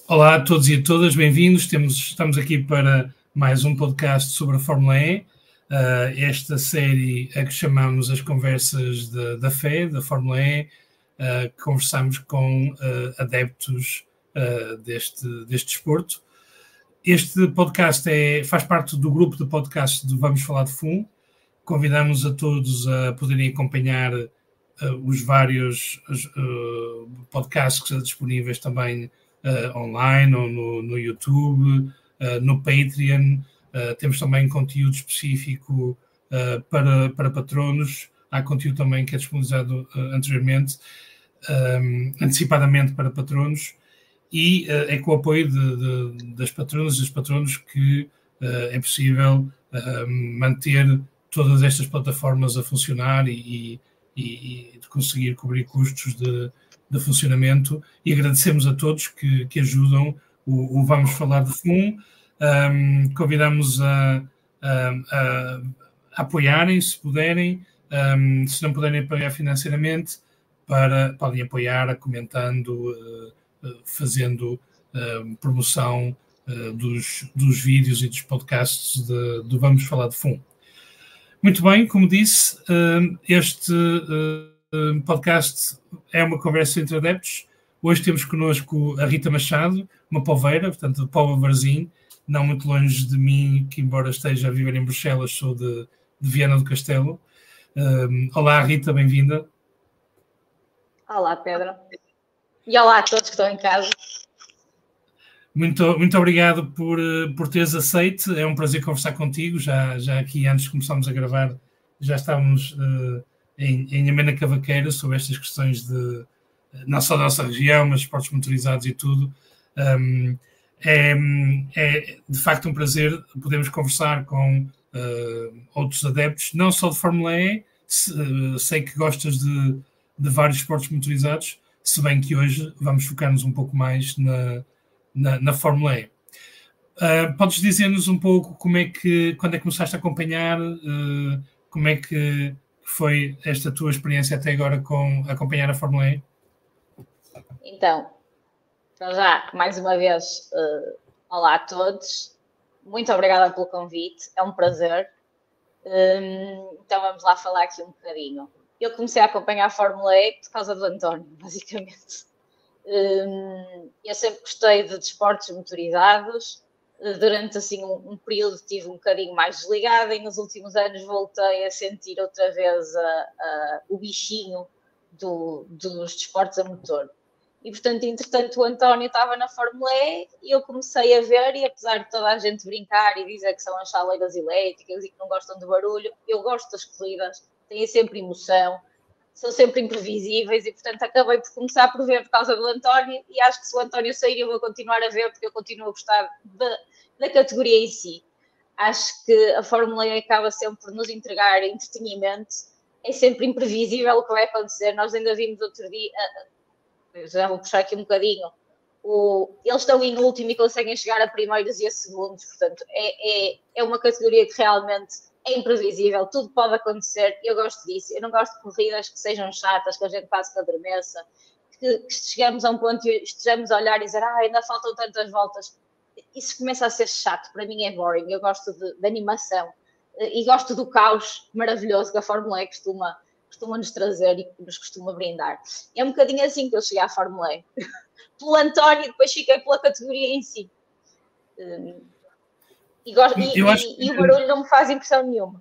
Olá a todos e a todas, bem-vindos. Estamos aqui para mais um podcast sobre a Fórmula E. Esta série a que chamamos as conversas da fé, da Fórmula E, que conversamos com adeptos deste desporto. Este podcast faz parte do grupo de podcasts do Vamos Falar de FUM. Convidamos a todos a poderem acompanhar os vários podcasts que estão disponíveis também online ou no YouTube, no Patreon. Temos também conteúdo específico para patronos. Há conteúdo também que é disponibilizado antecipadamente para patronos, e é com o apoio das patronas e dos patronos que é possível manter todas estas plataformas a funcionar e de conseguir cobrir custos de funcionamento, e agradecemos a todos que ajudam o Vamos Falar de FUM. Convidamos a apoiarem, se puderem. Se não puderem apoiar financeiramente, podem apoiar comentando, fazendo promoção dos vídeos e dos podcasts do Vamos Falar de FUM. Muito bem, como disse, este podcast é uma conversa entre adeptos. Hoje temos connosco a Rita Machado, uma poveira, portanto, de Póvoa de Varzim, não muito longe de mim, que embora esteja a viver em Bruxelas, sou de Viana do Castelo. Olá, Rita, bem-vinda. Olá, Pedro. E olá a todos que estão em casa. Muito obrigado por teres aceito. É um prazer conversar contigo. Já aqui, antes de começarmos a gravar, já estávamos em amena cavaqueira sobre estas questões de não só da nossa região, mas esportes motorizados e tudo. É de facto um prazer podermos conversar com outros adeptos, não só de Fórmula E. Sei que gostas de vários esportes motorizados, se bem que hoje vamos focar-nos um pouco mais na Fórmula E. Podes dizer-nos um pouco quando é que começaste a acompanhar, como é que foi esta tua experiência até agora com acompanhar a Fórmula E? Então, já, mais uma vez, olá a todos. Muito obrigada pelo convite, é um prazer. Então vamos lá falar aqui um bocadinho. Eu comecei a acompanhar a Fórmula E por causa do António, basicamente. Eu sempre gostei de desportos motorizados. Durante assim um período estive um bocadinho mais desligada, e nos últimos anos voltei a sentir outra vez o bichinho dos desportos a motor. E portanto, entretanto, o António estava na Fórmula E e eu comecei a ver, e apesar de toda a gente brincar e dizer que são as chaleiras elétricas e que não gostam de barulho, eu gosto das corridas, têm sempre emoção, são sempre imprevisíveis, e portanto acabei por começar por ver por causa do António, e acho que se o António sair eu vou continuar a ver, porque eu continuo a gostar da categoria em si. Acho que a Fórmula E acaba sempre por nos entregar entretenimento, é sempre imprevisível o que vai acontecer. Nós ainda vimos outro dia, já vou puxar aqui um bocadinho, eles estão em último e conseguem chegar a primeiros e a segundos, portanto é uma categoria que realmente é imprevisível, tudo pode acontecer. Eu gosto disso. Eu não gosto de corridas que sejam chatas, que a gente passe que adormeça, que chegamos a um ponto e estejamos a olhar e dizer ainda faltam tantas voltas. Isso começa a ser chato, para mim é boring. Eu gosto de animação e gosto do caos maravilhoso que a Fórmula E costuma nos trazer e que nos costuma brindar. É um bocadinho assim que eu cheguei à Fórmula E. Pelo António, depois fiquei pela categoria em si. E o barulho não me faz impressão nenhuma.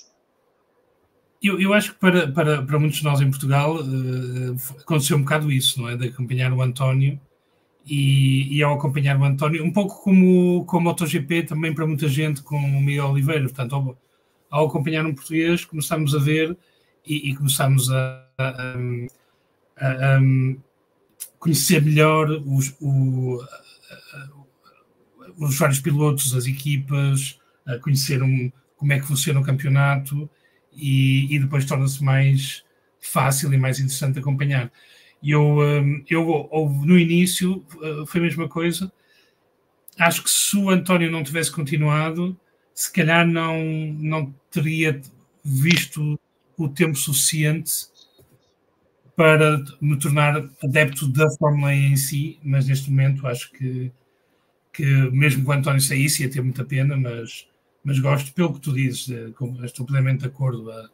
Eu acho que para muitos de nós em Portugal aconteceu um bocado isso, não é? De acompanhar o António, e ao acompanhar o António, um pouco como o MotoGP, também para muita gente com o Miguel Oliveira. Portanto, ao acompanhar um português, começámos a ver e começámos a conhecer melhor os vários pilotos, as equipas, a conhecer como é que funciona o campeonato, e depois torna-se mais fácil e mais interessante acompanhar. Eu no início foi a mesma coisa. Acho que se o António não tivesse continuado, se calhar não teria visto o tempo suficiente para me tornar adepto da Fórmula E em si, mas neste momento acho que mesmo que o António saísse ia ter muita pena, mas gosto, pelo que tu dizes, estou plenamente de acordo, a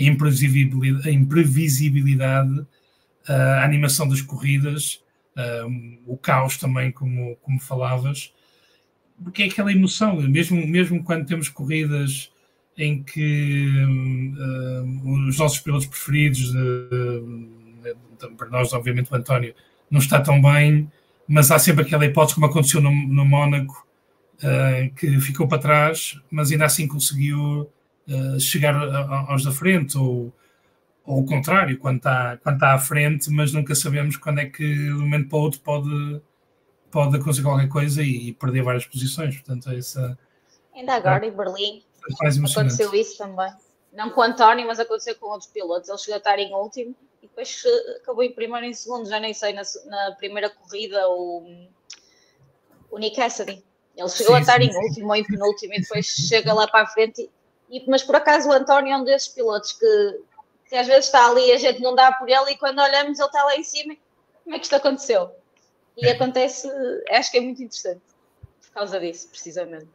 imprevisibilidade, a animação das corridas, o caos também, como falavas, porque é aquela emoção, mesmo quando temos corridas em que os nossos pilotos preferidos, para nós, obviamente, o António não está tão bem, mas há sempre aquela hipótese, como aconteceu no Mónaco, que ficou para trás, mas ainda assim conseguiu chegar aos da frente, ou o contrário, quando está à frente, mas nunca sabemos quando é que de um momento para o outro pode acontecer qualquer coisa e perder várias posições. Portanto, ainda agora em Berlim aconteceu isso também. Não com o António, mas aconteceu com outros pilotos. Ele chegou a estar em último e depois acabou em primeiro e em segundo. Já nem sei, na primeira corrida, o Nick Cassidy. Ele chegou a estar em último ou em penúltimo e depois chega lá para a frente. Mas por acaso o António é um desses pilotos que às vezes está ali e a gente não dá por ele e quando olhamos ele está lá em cima. Como é que isto aconteceu? E acontece, acho que é muito interessante por causa disso, precisamente.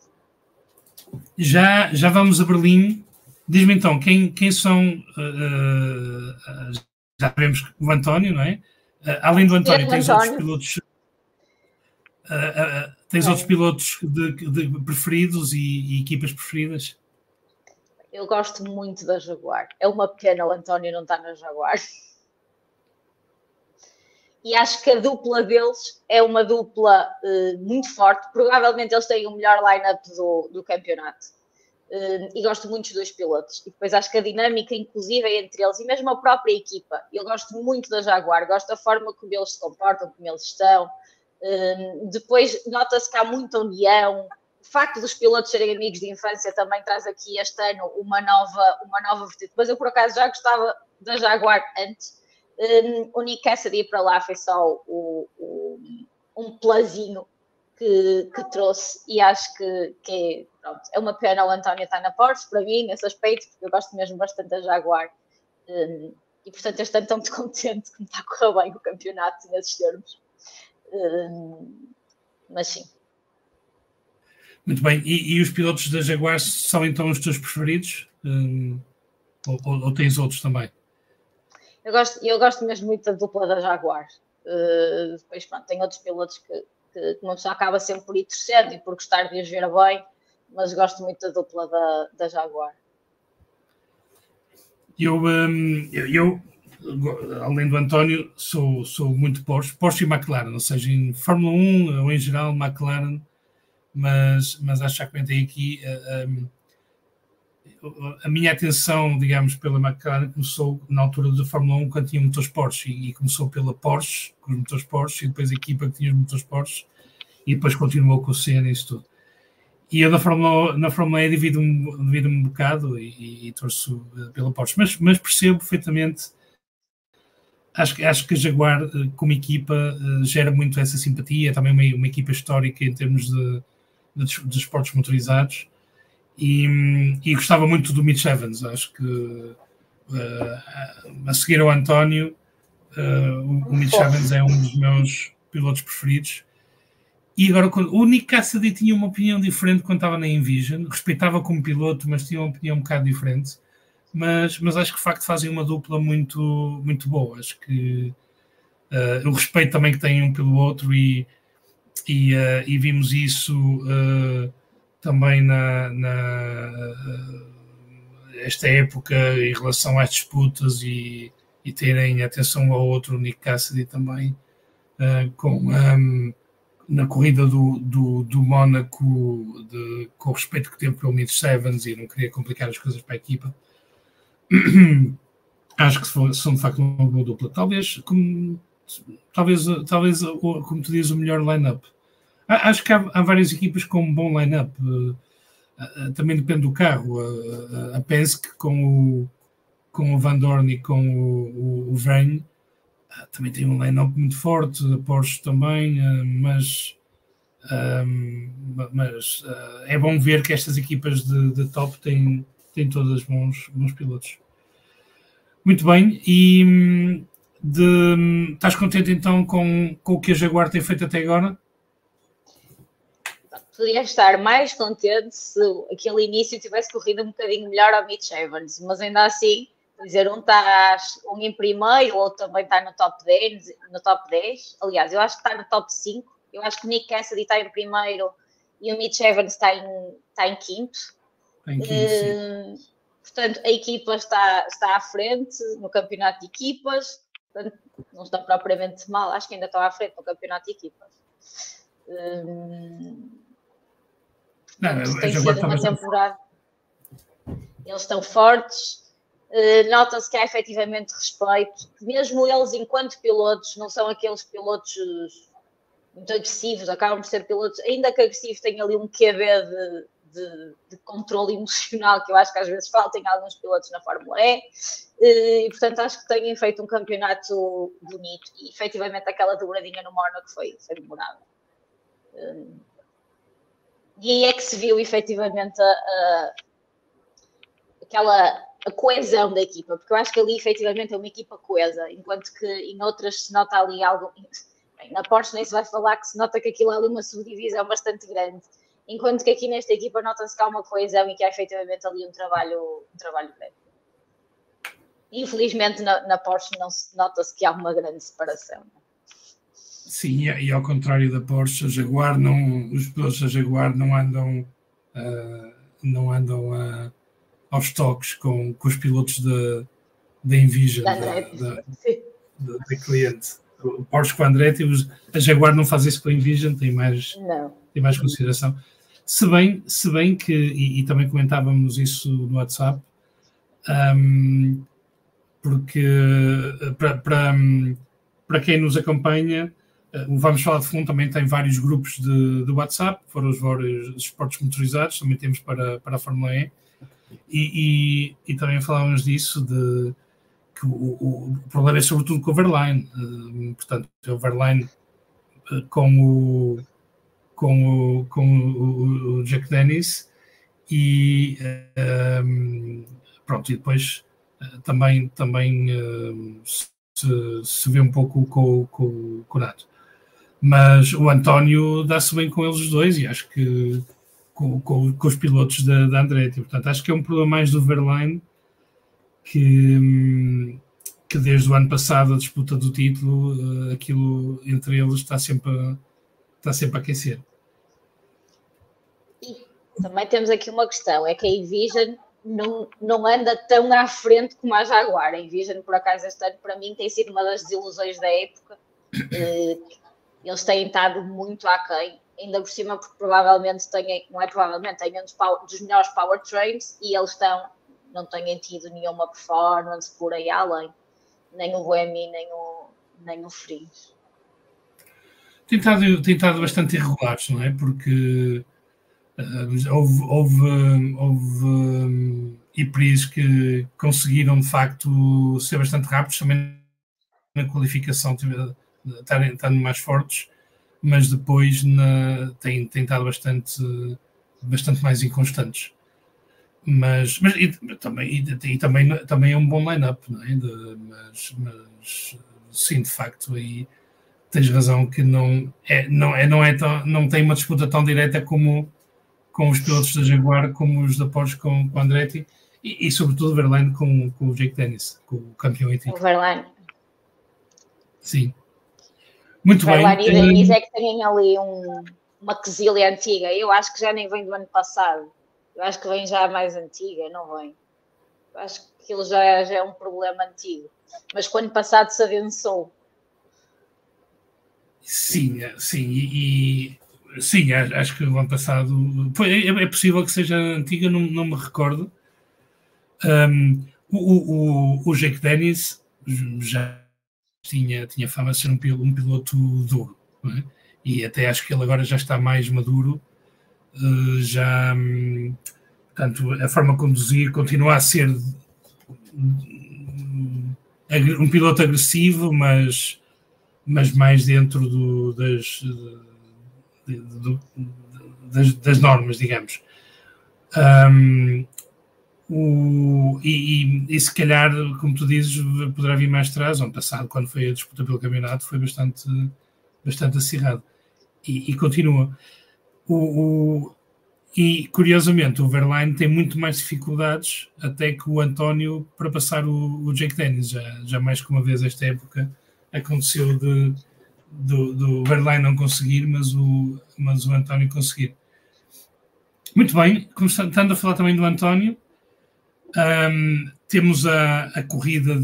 Já vamos a Berlim. Diz-me então, quem são... já sabemos o António, não é? Além do António, tens outros pilotos... tens outros pilotos de preferidos e equipas preferidas? Eu gosto muito da Jaguar. É uma pena o António não estar na Jaguar. E acho que a dupla deles é uma dupla muito forte. Provavelmente eles têm o melhor line-up do campeonato. E gosto muito dos dois pilotos. E depois acho que a dinâmica, inclusive, é entre eles, e mesmo a própria equipa. Eu gosto muito da Jaguar, gosto da forma como eles se comportam, como eles estão. Depois nota-se que há muita união. O facto dos pilotos serem amigos de infância também traz aqui este ano uma nova vertente. Mas eu, por acaso, já gostava da Jaguar antes. O Nick Cassidy ir para lá foi só um plazinho que trouxe e acho que é uma pena o António estar na Porsche, para mim, nesse aspecto, porque eu gosto mesmo bastante da Jaguar. E, portanto, este ano estou muito contente que me está a correr bem o campeonato nesses termos. Mas sim. Muito bem. E os pilotos da Jaguar são então os teus preferidos? Ou tens outros também? Eu gosto mesmo muito da dupla da Jaguar. Depois, pronto, tem outros pilotos que uma pessoa acaba sempre por ir torcendo e por gostar de os ver bem, mas gosto muito da dupla da Jaguar. Eu, além do António, sou muito Porsche e McLaren, ou seja, em Fórmula 1 ou em geral McLaren, mas acho que já comentei aqui, a minha atenção, digamos, pela McLaren começou na altura da Fórmula 1 quando tinha motores Porsche e começou pela Porsche, com os motores Porsche, e depois a equipa que tinha os motores Porsche e depois continuou com o Senna e isso tudo. E eu na Fórmula E divido-me um bocado e torço pela Porsche, mas percebo perfeitamente, acho que a Jaguar como equipa gera muito essa simpatia, também uma equipa histórica em termos de esportes motorizados. E gostava muito do Mitch Evans. Acho que a seguir ao António, o Mitch Evans é um dos meus pilotos preferidos. E agora o Nick Cassidy tinha uma opinião diferente quando estava na Envision, respeitava como piloto, mas tinha uma opinião um bocado diferente. Mas acho que de facto fazem uma dupla muito, muito boa. Acho que o respeito também que têm um pelo outro e vimos isso também esta época em relação às disputas e terem atenção ao outro, Nick Cassidy também, na corrida do Mónaco, com o respeito que teve pelo Mitch Evans e não queria complicar as coisas para a equipa. Acho que são de facto uma boa dupla. Talvez como tu dizes, o melhor line-up. Acho que há várias equipas com um bom line-up. Também depende do carro. A Penske com o Van Dorn e com o Verne também tem um line-up muito forte. A Porsche também, mas é bom ver que estas equipas de top têm todas bons pilotos. Muito bem, e Estás contente então com o que a Jaguar tem feito até agora? Podia estar mais contente se aquele início tivesse corrido um bocadinho melhor ao Mitch Evans, mas ainda assim, dizer, um está em primeiro, o outro também está no top 10, Aliás, eu acho que está no top 5. Eu acho que o Nick Cassidy está em primeiro e o Mitch Evans está em quinto. Portanto, a equipa está à frente no campeonato de equipas. Portanto, não está propriamente mal. Acho que ainda estão à frente no campeonato de equipas. Tem sido uma temporada. Eles estão fortes. Nota-se que há efetivamente respeito. Mesmo eles, enquanto pilotos, não são aqueles pilotos muito agressivos, acabam por ser pilotos, ainda que agressivos, têm ali um QB de controle emocional que eu acho que às vezes falta em alguns pilotos na Fórmula E. E portanto acho que têm feito um campeonato bonito e efetivamente aquela dobradinha no Mónaco foi memorável. E aí é que se viu efetivamente a coesão da equipa, porque eu acho que ali efetivamente é uma equipa coesa, enquanto que em outras se nota ali algo. Bem, na Porsche nem se vai falar que se nota que aquilo é ali uma subdivisão bastante grande, enquanto que aqui nesta equipa nota-se que há uma coesão e que há efetivamente ali um trabalho grande. Infelizmente na Porsche nota-se que há uma grande separação. Sim, e ao contrário da Porsche, os pilotos da Jaguar não andam aos toques com os pilotos da Envision, da cliente. O Porsche com a Andretti, a Jaguar não faz isso com a Envision, tem mais consideração. Se bem que, e também comentávamos isso no WhatsApp, porque para quem nos acompanha, o Vamos Falar de Fundo também tem vários grupos de WhatsApp, foram os vários esportes motorizados, também temos para a Fórmula E, e também falávamos disso, que o problema é sobretudo com o Verlaine, portanto, o Verlaine com o Jack Dennis e pronto, e depois também se vê um pouco com o Nato. Mas o António dá-se bem com eles os dois e acho que com os pilotos da Andretti. Portanto, acho que é um problema mais do Verlaine que desde o ano passado a disputa do título, aquilo entre eles está sempre a aquecer. E também temos aqui uma questão, é que a Envision não anda tão à frente como a Jaguar. A Envision, por acaso, este ano, para mim, tem sido uma das desilusões da época. Eles têm estado muito aquém, ainda por cima, porque provavelmente têm um dos melhores powertrains e eles não têm tido nenhuma performance por aí além, nem o Remy, nem o Fries. Tem estado bastante irregulares, não é? Porque houve IPRIs que conseguiram, de facto, ser bastante rápidos, também na qualificação estando mais fortes, mas depois têm estado bastante mais inconstantes. Mas também é um bom line-up, não é? Mas sim, de facto, aí tens razão que não tem uma disputa tão direta como com os pilotos da Jaguar, como os da Porsche com o Andretti e sobretudo o Verlaine com o Jake Dennis, com o campeão em título. O Verlaine. Sim. Muito bem. Verlaine e Dennis é que têm ali uma quesilha antiga. Eu acho que já nem vem do ano passado. Eu acho que vem já mais antiga, não vem. Eu acho que aquilo já é um problema antigo. Mas que o ano passado se adensou. Sim, sim, acho que o ano passado é possível que seja antiga, não me recordo. O Jake Dennis já tinha fama de ser um piloto duro, não é? E até acho que ele agora já está mais maduro, portanto, a forma de conduzir continua a ser um piloto agressivo, mas mais dentro das normas, digamos. E se calhar, como tu dizes, poderá vir mais atrás. Ano passado, quando foi a disputa pelo campeonato, foi bastante acirrado. E continua. E curiosamente, o Verlaine tem muito mais dificuldades até que o António para passar o Jake Dennis. Já mais que uma vez esta época aconteceu do Verlaine não conseguir, mas o António conseguir. Muito bem, estando a falar também do António, temos a corrida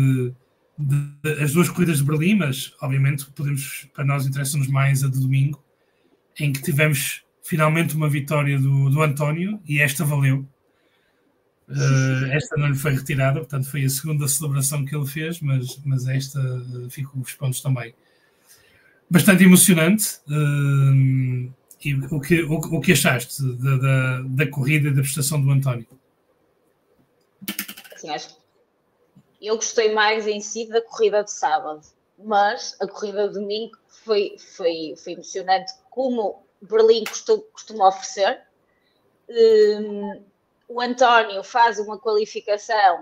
as duas corridas de Berlim, mas obviamente para nós interessa-nos mais a de domingo, em que tivemos finalmente uma vitória do António, e esta valeu. Esta não lhe foi retirada, portanto foi a segunda celebração que ele fez, mas esta ficou os pontos também. Bastante emocionante. E o que achaste da corrida e da prestação do António? Assim, acho que eu gostei mais em si da corrida de sábado, mas a corrida de domingo foi emocionante, como Berlim costuma oferecer. O António faz uma qualificação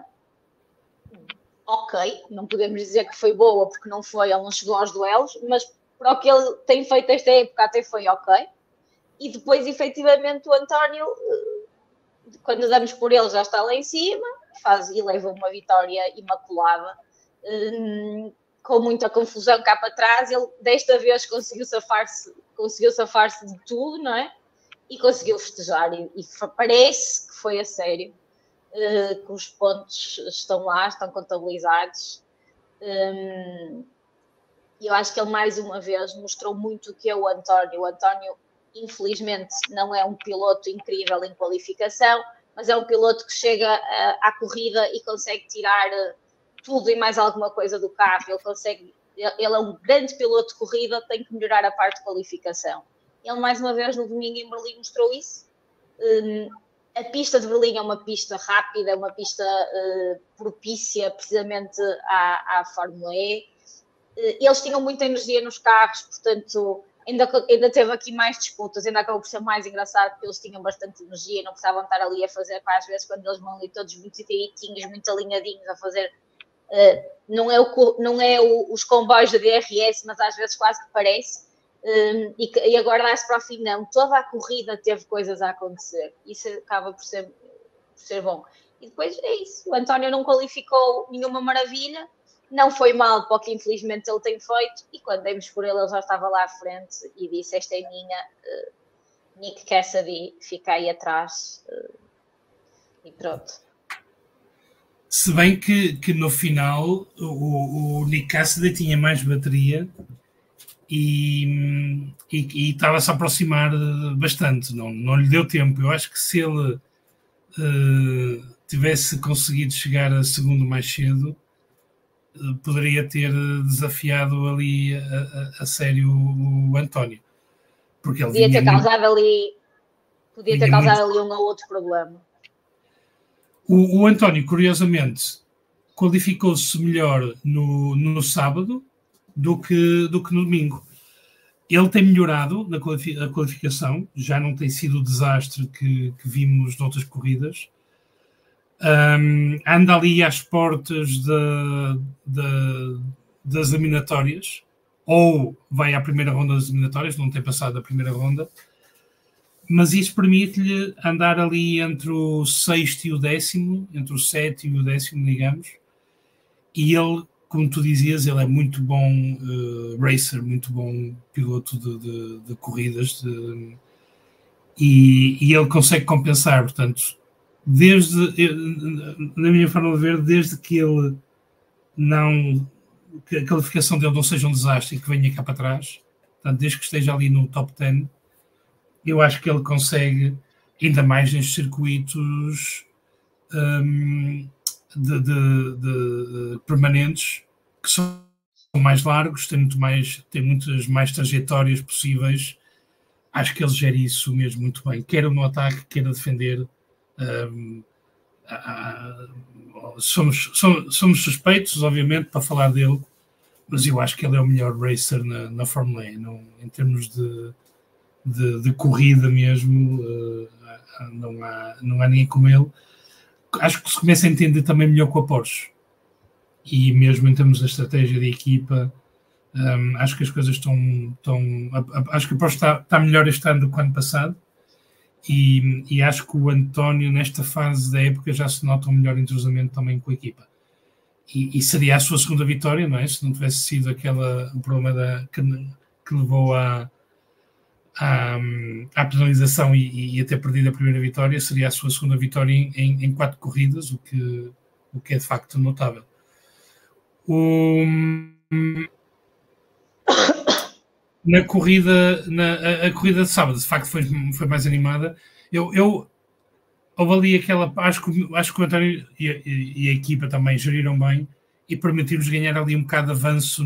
ok, não podemos dizer que foi boa porque não foi, ele não chegou aos duelos, mas para o que ele tem feito esta época até foi ok. E depois, efetivamente, o António, quando damos por ele, já está lá em cima, faz e leva uma vitória imaculada, com muita confusão cá para trás. Ele desta vez conseguiu safar-se de tudo, não é? E conseguiu festejar, e parece que foi a sério, que os pontos estão lá, estão contabilizados. E eu acho que ele mais uma vez mostrou muito o que é o António. O António, infelizmente, não é um piloto incrível em qualificação, mas é um piloto que chega à corrida e consegue tirar tudo e mais alguma coisa do carro. Ele é um grande piloto de corrida, tem que melhorar a parte de qualificação. Ele, mais uma vez, no domingo em Berlim mostrou isso. A pista de Berlim é uma pista rápida, é uma pista propícia precisamente à Fórmula E. Eles tinham muita energia nos carros, portanto, ainda teve aqui mais disputas, ainda acabou por ser mais engraçado, porque eles tinham bastante energia, não precisavam estar ali a fazer, às vezes, quando eles vão ali todos muito direitinhos, muito alinhadinhos a fazer. Não é os comboios da DRS, mas às vezes quase que parece. E agora dá-se para o fim, não. Toda a corrida teve coisas a acontecer. Isso acaba por ser bom. E depois é isso. O António não qualificou nenhuma maravilha. Não foi mal para o que infelizmente ele tem feito. E quando demos por ele já estava lá à frente e disse: esta é minha. Nick Cassidy fica aí atrás. E pronto. Se bem que no final o Nick Cassidy tinha mais bateria e estava-se a aproximar bastante, não lhe deu tempo. Eu acho que se ele tivesse conseguido chegar a segundo mais cedo, poderia ter desafiado ali a sério o António. Porque ele podia ter causado ali um ou outro problema. O António, curiosamente, qualificou-se melhor no sábado do que no domingo. Ele tem melhorado na qualificação, já não tem sido o desastre que vimos noutras corridas. Anda ali às portas das eliminatórias, ou vai à primeira ronda das eliminatórias, não tem passado a primeira ronda, mas isso permite-lhe andar ali entre o sexto e o décimo, entre o sétimo e o décimo, digamos, e ele, como tu dizias, ele é muito bom racer, muito bom piloto de corridas, e ele consegue compensar, portanto, na minha forma de ver, desde que ele que a qualificação dele não seja um desastre e que venha cá para trás, portanto, desde que esteja ali no top 10, eu acho que ele consegue, ainda mais nestes circuitos de permanentes, que são mais largos, tem muitas mais trajetórias possíveis. Acho que ele gera isso mesmo muito bem, quer no ataque, quer a defender. Somos suspeitos, obviamente, para falar dele, mas eu acho que ele é o melhor racer na Fórmula E, em termos de corrida mesmo. Não há ninguém como ele. acho que se começa a entender também melhor com a Porsche. E mesmo em termos da estratégia de equipa, acho que as coisas estão acho que a Porsche está melhor este ano do que o ano passado. E acho que o António, nesta fase da época, já se nota um melhor entrosamento também com a equipa. E seria a sua segunda vitória, não é? Se não tivesse sido o problema que levou à penalização e a ter perdido a primeira vitória, seria a sua segunda vitória em 4 corridas, o que é de facto notável. Na corrida, a corrida de sábado, de facto, foi mais animada. Eu avali aquela. Acho que o António e a equipa também geriram bem e permitiu-nos ganhar ali um bocado de avanço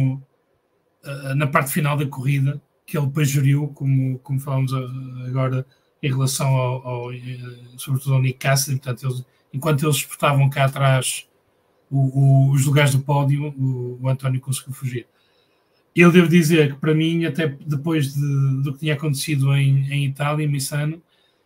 na parte final da corrida, que ele depois geriu, como falámos agora, em relação sobretudo ao Nick Cassidy. Portanto, enquanto eles disputavam cá atrás os lugares do pódio, o António conseguiu fugir. Eu devo dizer que, para mim, até depois do que tinha acontecido em Itália, em Misano,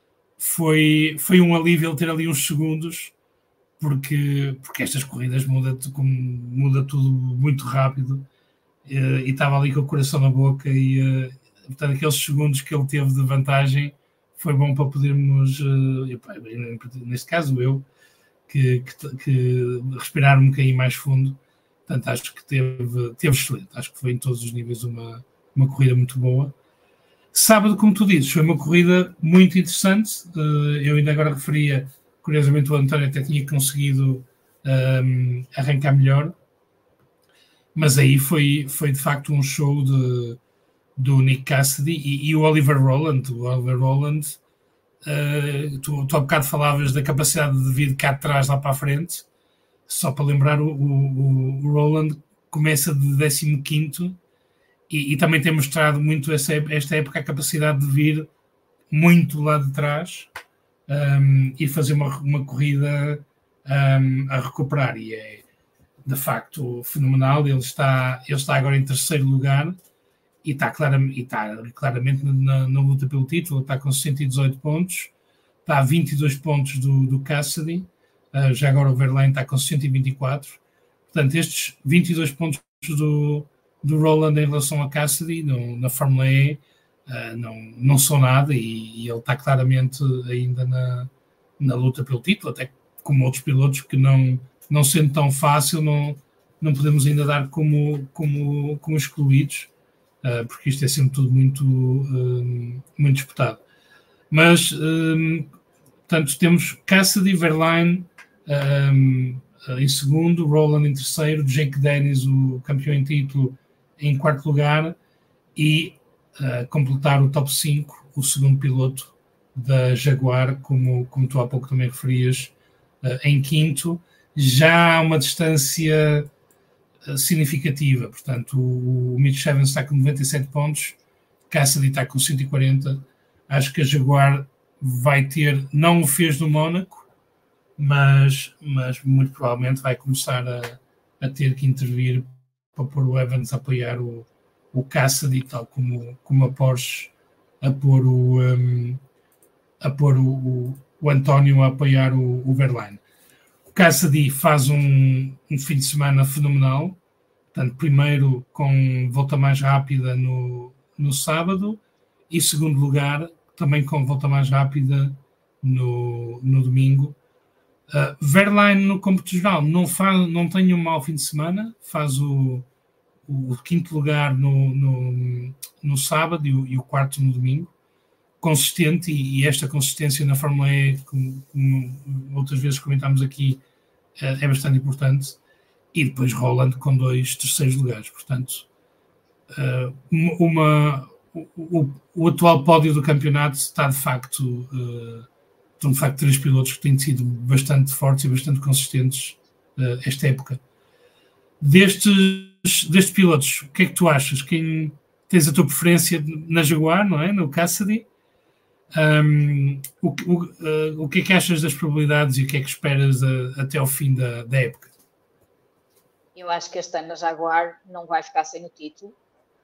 foi um alívio ele ter ali uns segundos, porque estas corridas muda tudo muito rápido, e estava ali com o coração na boca, e portanto aqueles segundos que ele teve de vantagem foi bom para podermos, neste caso eu, que respirar um bocadinho mais fundo. Portanto, acho que teve excelente. Acho que foi em todos os níveis uma corrida muito boa. Sábado, como tu dizes, foi uma corrida muito interessante. Eu ainda agora referia, curiosamente, o António até tinha conseguido arrancar melhor. Mas aí foi de facto um show do Nick Cassidy e o Oliver Rowland. O Oliver Rowland, tu há bocado falavas da capacidade de vir de cá de trás lá para a frente. Só para lembrar, o Rowland começa de 15º e também tem mostrado muito esta época a capacidade de vir muito lá de trás e fazer uma corrida a recuperar. E é de facto fenomenal. Ele está agora em 3º lugar e está claramente na luta pelo título. Está com 118 pontos, está a 22 pontos do Cassidy. Já agora o Verlaine está com 124. Portanto, estes 22 pontos do Rowland em relação a Cassidy na Fórmula E não são nada, e ele está claramente ainda na luta pelo título, até como outros pilotos que não sendo tão fácil, não podemos ainda dar como excluídos, porque isto é sempre tudo muito disputado. Mas, portanto, temos Cassidy, Verlaine em segundo, Rowland em terceiro, Jake Dennis, o campeão em título, em 4º lugar, e completar o top 5, o segundo piloto da Jaguar, como tu há pouco também referias, em 5º, já há uma distância significativa. Portanto, o Mitch Evans está com 97 pontos, Cassidy está com 140. Acho que a Jaguar vai ter, não o fez no Mónaco, mas muito provavelmente vai começar a ter que intervir para pôr o Evans a apoiar o Cassidy, tal como a Porsche a pôr o António a apoiar o Verlaine. O Cassidy faz um fim de semana fenomenal. Portanto, primeiro com volta mais rápida no sábado e segundo lugar também com volta mais rápida no domingo. Verlaine no cômputo geral não tem um mau fim de semana, faz o 5º lugar no sábado e o 4º no domingo, consistente, e esta consistência na Fórmula E, como outras vezes comentámos aqui, é bastante importante. E depois Rowland com 2 terceiros lugares. Portanto, o atual pódio do campeonato está de facto 3 pilotos que têm sido bastante fortes e bastante consistentes esta época. Destes pilotos, o que é que tu achas? Quem tens a tua preferência na Jaguar, não é? No Cassidy? O que é que achas das probabilidades e o que é que esperas até ao fim da época? Eu acho que este ano a Jaguar não vai ficar sem o título.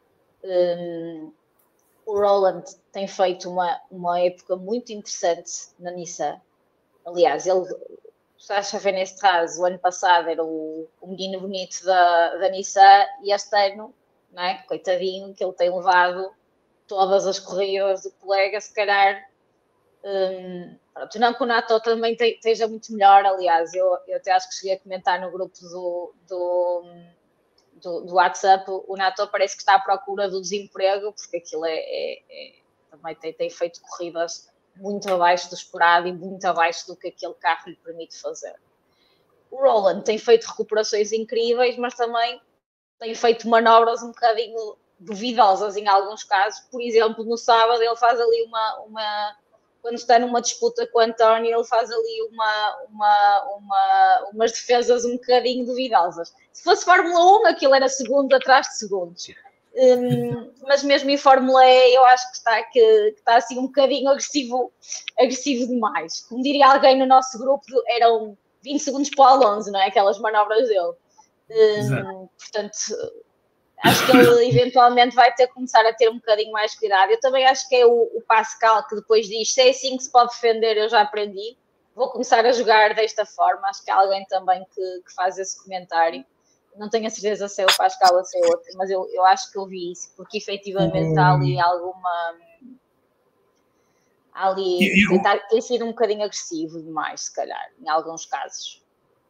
O Rowland tem feito uma época muito interessante na Nissan. Aliás, ele Sacha Fenestraz, o ano passado era o menino bonito da Nissan, e este ano, não é? Coitadinho, que ele tem levado todas as corridas do colega, se calhar. Pronto, não que o Nato também esteja muito melhor, aliás, eu até acho que cheguei a comentar no grupo do WhatsApp, o Nato parece que está à procura do desemprego, porque aquilo também tem feito corridas muito abaixo do esperado e muito abaixo do que aquele carro lhe permite fazer. O Roland tem feito recuperações incríveis, mas também tem feito manobras um bocadinho duvidosas em alguns casos. Por exemplo, no sábado ele faz ali quando está numa disputa com o António, ele faz ali umas defesas um bocadinho duvidosas. Se fosse Fórmula 1, aquilo era segundos atrás de segundos. Mas mesmo em Fórmula E, eu acho que está assim um bocadinho agressivo demais. Como diria alguém no nosso grupo, eram 20 segundos para o Alonso, não é? Aquelas manobras dele. Portanto, acho que ele eventualmente vai ter que começar a ter um bocadinho mais cuidado. Eu também acho que é o Pascal que depois diz: se é assim que se pode defender, eu já aprendi, vou começar a jogar desta forma. Acho que há alguém também que faz esse comentário. Não tenho a certeza se é o Pascal ou se é outro, mas eu acho que eu vi isso, porque efetivamente há ali alguma. Tem sido um bocadinho agressivo demais, se calhar, em alguns casos.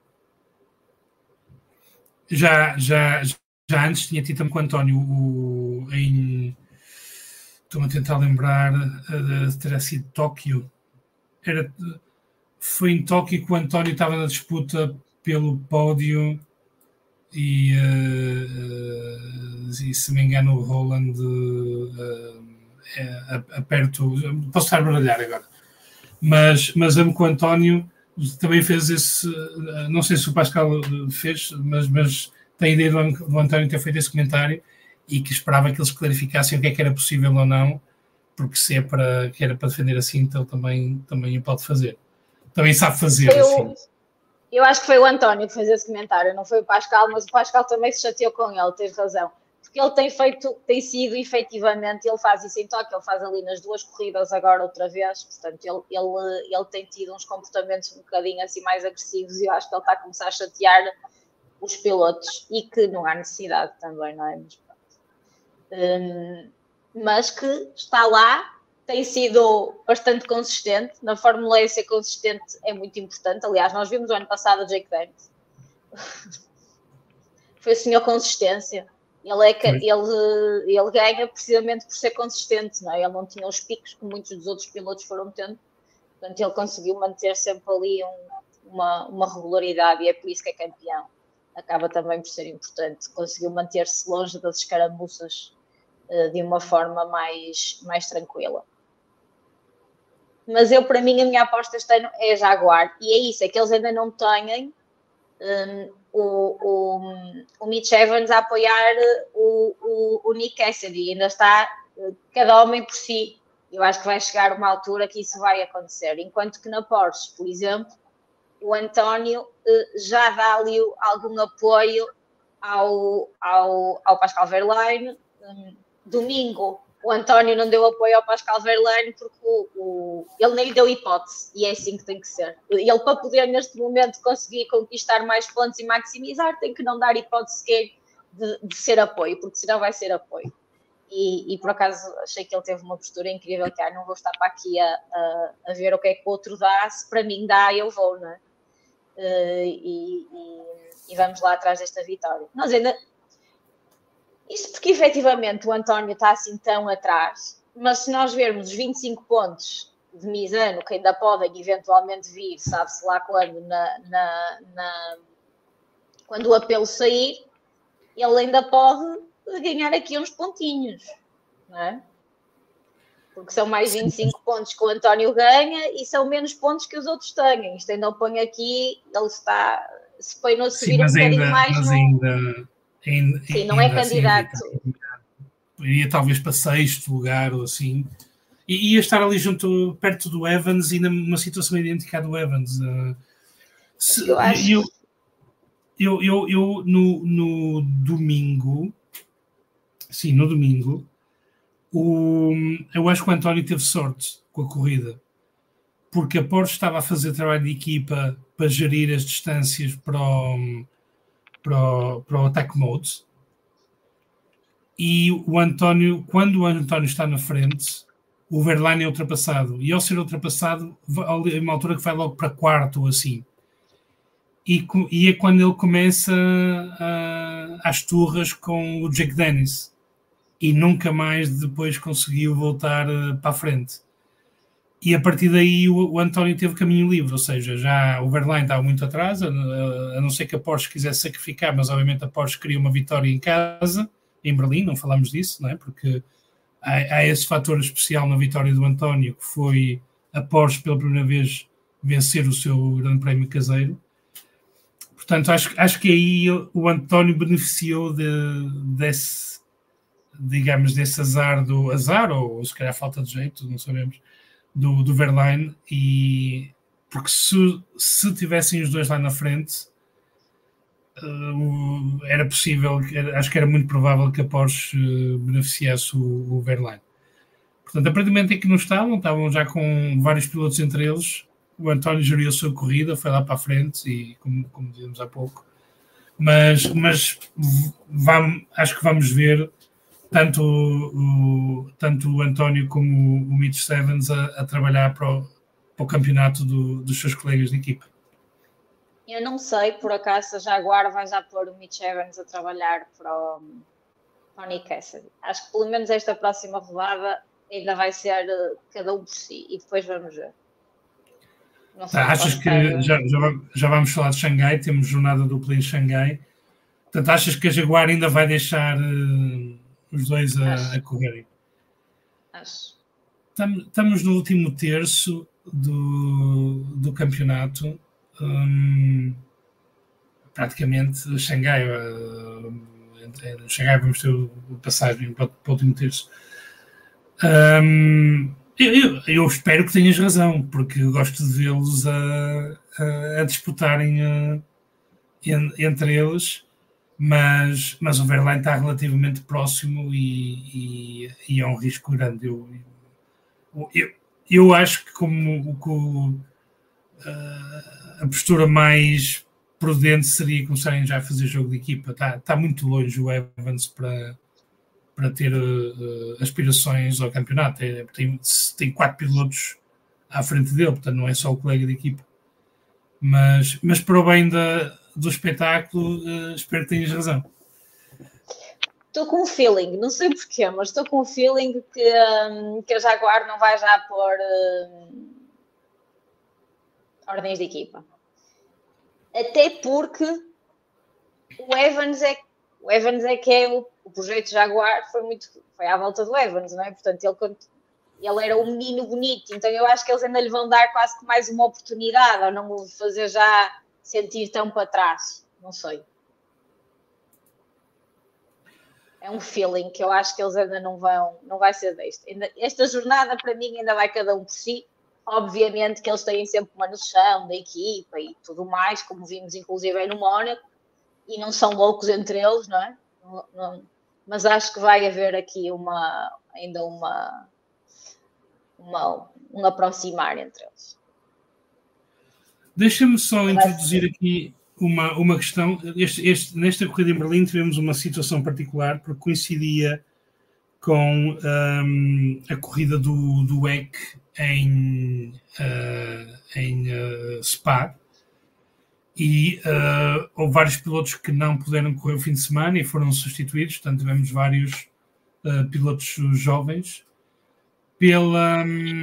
Já antes tinha tido também com o António, estou-me a tentar lembrar, terá sido Tóquio. Foi em Tóquio que o António estava na disputa pelo pódio e se me engano o Roland aperto, posso estar a baralhar agora, mas amo que o António também fez esse, não sei se o Pascal fez, mas tem a ideia do António ter feito esse comentário e que esperava que eles clarificassem o que era possível ou não, porque se é que era para defender assim, então também o pode fazer. Também sabe fazer assim. Eu acho que foi o António que fez esse comentário, não foi o Pascal, mas o Pascal também se chateou com ele, tens razão. Porque ele tem sido efetivamente, ele faz isso em Tóquio, ele faz ali nas 2 corridas agora outra vez, portanto ele tem tido uns comportamentos um bocadinho assim mais agressivos e eu acho que ele está a começar a chatear os pilotos e que não há necessidade também, não é? Mas que está lá, tem sido bastante consistente. Na Fórmula E ser consistente é muito importante. Aliás, nós vimos o ano passado o Jake Dennis. Foi o senhor consistência. Ele ganha precisamente por ser consistente, não é? Ele não tinha os picos que muitos dos outros pilotos foram tendo. Portanto, ele conseguiu manter sempre ali uma regularidade e é por isso que é campeão. Acaba também por ser importante. Conseguiu manter-se longe das escaramuças de uma forma mais tranquila. Mas para mim, a minha aposta este ano é Jaguar. E é isso, é que eles ainda não têm o Mitch Evans a apoiar o Nick Cassidy. Ainda está cada homem por si. Eu acho que vai chegar uma altura que isso vai acontecer. Enquanto que na Porsche, por exemplo, o António já dá ali algum apoio ao Pascal Wehrlein. Domingo, o António não deu apoio ao Pascal Wehrlein porque ele nem lhe deu hipótese, e é assim que tem que ser. Ele, para poder neste momento conseguir conquistar mais pontos e maximizar, tem que não dar hipótese sequer de ser apoio, porque senão vai ser apoio. E por acaso achei que ele teve uma postura incrível, que não vou estar para aqui a ver o que é que o outro dá, se para mim dá, eu vou, não é? E vamos lá atrás desta vitória. Nós ainda... Isto porque efetivamente o António está assim tão atrás, mas se nós vermos os 25 pontos de Misano, que ainda podem eventualmente vir, sabe-se lá quando, quando o apelo sair, ele ainda pode ganhar aqui uns pontinhos, não é? Porque são mais 25 pontos que o António ganha e são menos pontos que os outros têm. Isto ainda o põe aqui, ele está, se põe no subir um bocadinho mais... Sim, não é candidato. Assim, iria talvez para 6º lugar ou assim. E ia estar ali perto do Evans e numa situação idêntica à do Evans. Eu acho... Eu no domingo... Sim, no domingo... eu acho que o António teve sorte com a corrida. porque a Porsche estava a fazer trabalho de equipa para gerir as distâncias para o attack mode, e o António, quando o António está na frente, o Verlaine é ultrapassado, e ao ser ultrapassado, há uma altura que vai logo para quarto ou assim, e é quando ele começa às turras com o Jake Dennis, e nunca mais depois conseguiu voltar para a frente. E a partir daí o António teve caminho livre, ou seja, já o Verlaine estava muito atrás, a não ser que a Porsche quisesse sacrificar, mas obviamente a Porsche queria uma vitória em casa, em Berlim, não falamos disso, não é? Porque há esse fator especial na vitória do António, que foi a Porsche pela primeira vez vencer o seu grande prémio caseiro. Portanto, acho que aí o António beneficiou desse azar ou se calhar falta de jeito, não sabemos, do Verlaine, e porque se tivessem os dois lá na frente, era possível, acho que era muito provável que a Porsche beneficiasse o Verlaine. Portanto, a partir do momento em que não estavam já com vários pilotos entre eles, o António geriu a sua corrida, foi lá para a frente, e como dizemos há pouco, mas acho que vamos ver tanto o António como o Mitch Stevens a trabalhar para o campeonato dos seus colegas de equipa. Eu não sei, por acaso, se a Jaguar vai já pôr o Mitch Evans a trabalhar para o Nick Cassidy. Acho que pelo menos esta próxima rodada ainda vai ser cada um por si, e depois vamos ver. Não sei, achas que já vamos falar de Xangai, temos jornada dupla em Xangai, portanto achas que a Jaguar ainda vai deixar os dois a correrem? Acho. Estamos no último terço do campeonato. Praticamente Xangai, vamos ter a passagem para o último terço. Eu espero que tenhas razão, porque gosto de vê-los a disputarem entre eles, mas o Verlaine está relativamente próximo e é um risco grande. Eu acho que a postura mais prudente seria começarem já a fazer jogo de equipa. Está muito longe o Evans para ter aspirações ao campeonato. Tem 4 pilotos à frente dele, portanto não é só o colega de equipa. Mas para o bem do espetáculo, espero que tenhas razão. Estou com um feeling, não sei porquê, mas estou com um feeling que a Jaguar não vai já pôr ordens de equipa. Até porque o Evans é que é o projeto Jaguar, foi à volta do Evans, não é? Portanto, ele era um menino bonito, então eu acho que eles ainda lhe vão dar quase que mais uma oportunidade, ou não o fazer já sentir tão para trás, não sei. É um feeling que eu acho que eles ainda não vai ser deste. Esta jornada, para mim, ainda vai cada um por si. Obviamente que eles têm sempre uma noção da equipa e tudo mais, como vimos inclusive aí no Mónaco, e não são loucos entre eles, não é? Mas acho que vai haver aqui ainda um aproximar entre eles. Deixa-me só introduzir aqui uma questão. Nesta corrida em Berlim tivemos uma situação particular, porque coincidia com a corrida do WEC em Spa, e houve vários pilotos que não puderam correr o fim de semana e foram substituídos, portanto tivemos vários pilotos jovens. Pela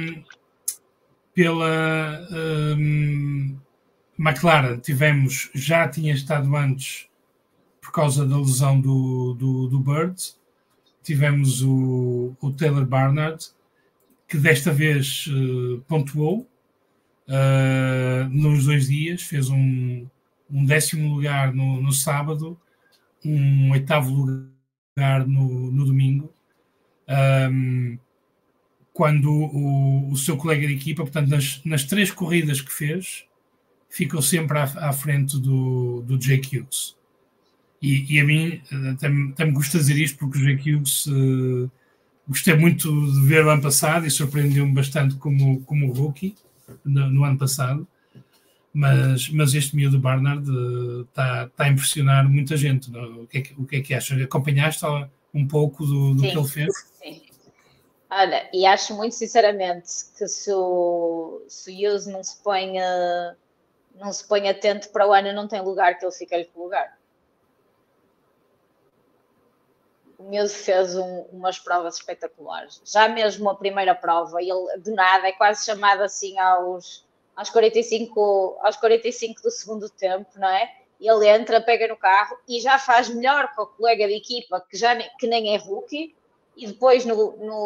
McLaren já tinha estado antes por causa da lesão do Bird. Tivemos o Taylor Barnard, que desta vez pontuou nos 2 dias, fez um 10º lugar no sábado, um 8º lugar no domingo, quando o seu colega de equipa, portanto, nas 3 corridas que fez, ficou sempre à frente do Jake Hughes. E a mim até me gusta dizer isto, porque o Jake Hughes gostei muito de ver o ano passado e surpreendeu-me bastante como rookie. no ano passado, mas este miúdo Barnard está a impressionar muita gente. Não? O que é que achas? Acompanhaste um pouco do que ele fez? Sim. Olha, e acho muito sinceramente que se o Hughes não se põe atento para o ano, não tem lugar que ele fique com o lugar. O miúdo fez umas provas espetaculares. Já mesmo a primeira prova, ele de nada é quase chamado assim aos 45 do segundo tempo, não é? Ele entra, pega no carro e já faz melhor que o colega de equipa que nem é rookie, e depois na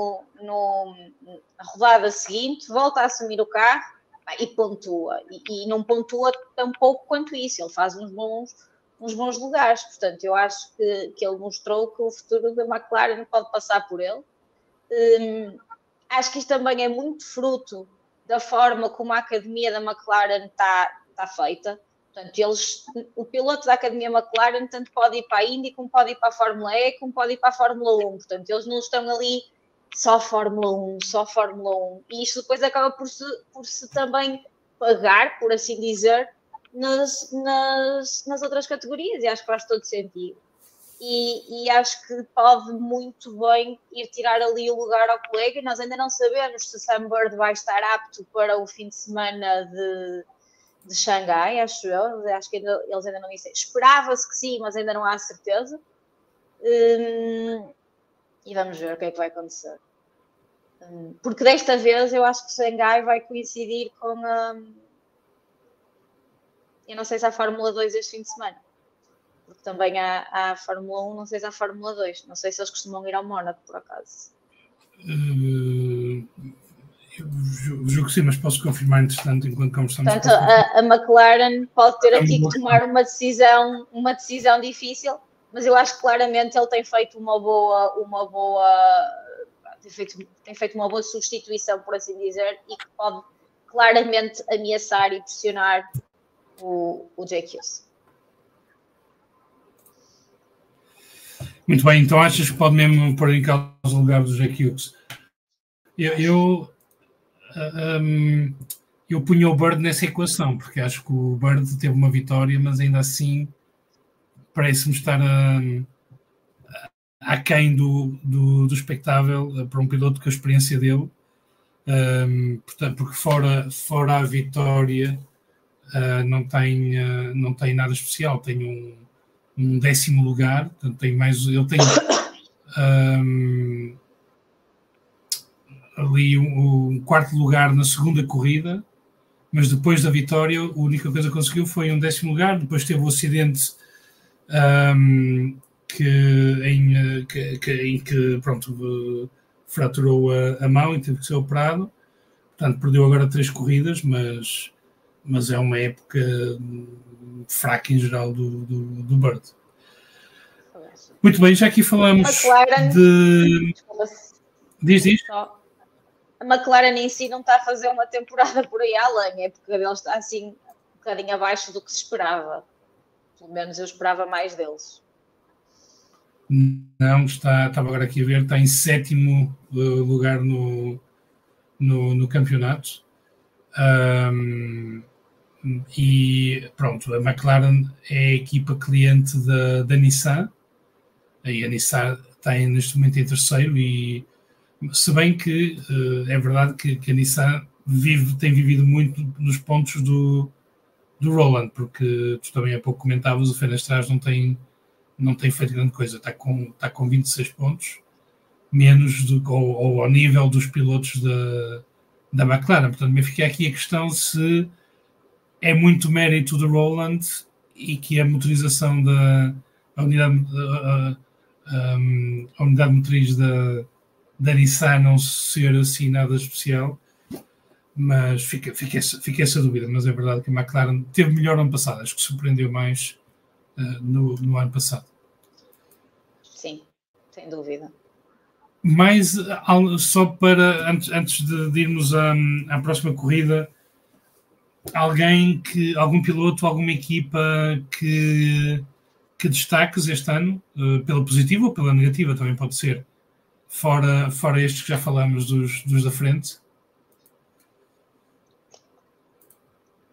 rodada seguinte volta a assumir o carro e pontua. E não pontua tão pouco quanto isso. Ele faz uns bons lugares. Portanto, eu acho que ele mostrou que o futuro da McLaren pode passar por ele. Acho que isto também é muito fruto da forma como a academia da McLaren está feita. Portanto, o piloto da academia McLaren tanto pode ir para a Indy, como pode ir para a Fórmula E, como pode ir para a Fórmula 1. Portanto, eles não estão ali só Fórmula 1. E isto depois acaba por se também pagar, por assim dizer, nas outras categorias. E acho que faz todo sentido. E acho que pode muito bem ir tirar ali o lugar ao colega. Nós ainda não sabemos se Sam Bird vai estar apto para o fim de semana de Xangai, acho eu. Acho que eles ainda não disseram. Esperava-se que sim, mas ainda não há certeza. E vamos ver o que é que vai acontecer. Porque desta vez eu acho que Xangai vai coincidir com a... Eu não sei se há Fórmula 2 este fim de semana. Porque também há a Fórmula 1, não sei se há Fórmula 2. Não sei se eles costumam ir ao Mónaco, por acaso. Eu julgo que sim, mas posso confirmar, entretanto, enquanto conversamos. Portanto, a McLaren pode ter aqui que tomar uma decisão difícil, mas eu acho que claramente ele tem feito tem feito uma boa substituição, por assim dizer, e que pode claramente ameaçar e pressionar o Jake Hughes. Muito bem, então achas que pode mesmo pôr em causa o lugar do Jake Hughes? Eu punha o Bird nessa equação, porque acho que o Bird teve uma vitória, mas ainda assim parece-me estar aquém do espectável para um piloto com a experiência dele. Portanto, porque fora a vitória não tem nada especial, tem um 10º lugar, portanto tem mais, ele tem ali um 4º lugar na segunda corrida, mas depois da vitória a única coisa que conseguiu foi um 10º lugar. Depois teve o acidente em que pronto, fraturou a mão e teve que ser operado, portanto perdeu agora 3 corridas, mas é uma época fraca em geral do Bird. Muito bem, já aqui falamos de... Diz. A McLaren em si não está a fazer uma temporada por aí além, a época deles está assim um bocadinho abaixo do que se esperava. Pelo menos eu esperava mais deles. Não, estava agora aqui a ver, está em 7º lugar no campeonato. E pronto, a McLaren é a equipa cliente da Nissan. Aí a Nissan está neste momento em 3º, e se bem que é verdade que a Nissan tem vivido muito nos pontos do Roland, porque tu também há pouco comentavas, o Fenestraz não tem feito grande coisa, está com 26 pontos, menos ou ao nível dos pilotos da McLaren. Portanto, me fica aqui a questão se é muito mérito do Roland e que a motorização a unidade motriz da Nissan não ser assim nada especial, mas fica essa dúvida. Mas é verdade que a McLaren teve melhor ano passado, acho que surpreendeu mais no ano passado. Sim, sem dúvida. Mas só para, antes de irmos à próxima corrida, algum piloto, alguma equipa que destaques este ano, pela positiva ou pela negativa, também pode ser, fora estes que já falamos dos da frente?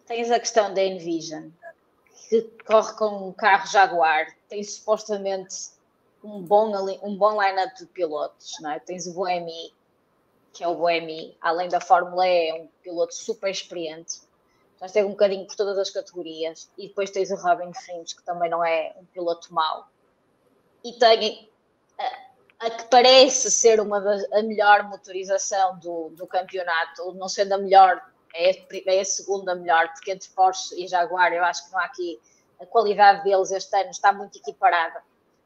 tens a questão da Envision, que corre com um carro Jaguar, tem supostamente um bom line-up de pilotos, não é? Tens o Buemi, que é o Buemi, além da Fórmula E, é um piloto super experiente, já esteve um bocadinho por todas as categorias, e depois tens o Robin Fringe, que também não é um piloto mau, e tem a que parece ser a melhor motorização do campeonato, não sendo a melhor, é a segunda melhor, porque entre Porsche e Jaguar eu acho que não há aqui, a qualidade deles este ano está muito equiparada,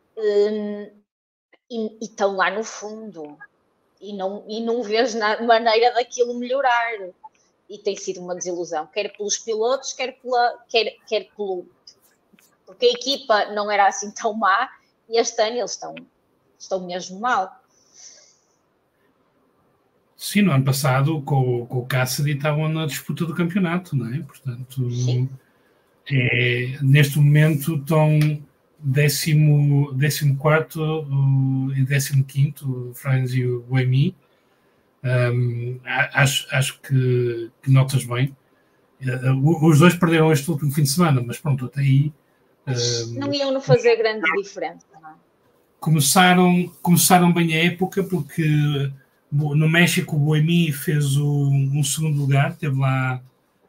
e estão lá no fundo, e não vês maneira daquilo melhorar, e tem sido uma desilusão, quer pelos pilotos, quer pelo... porque a equipa não era assim tão má, e este ano eles estão mesmo mal. Sim, no ano passado com o Cassidy estavam na disputa do campeonato, não é? Portanto, neste momento estão 14º e 15º, o Franz e o Buemi. Acho que notas bem. Os dois perderam este último fim de semana, mas pronto, até aí... não iam fazer grande diferença, não é? Começaram bem a época, porque no México o Buemi fez um segundo lugar, esteve lá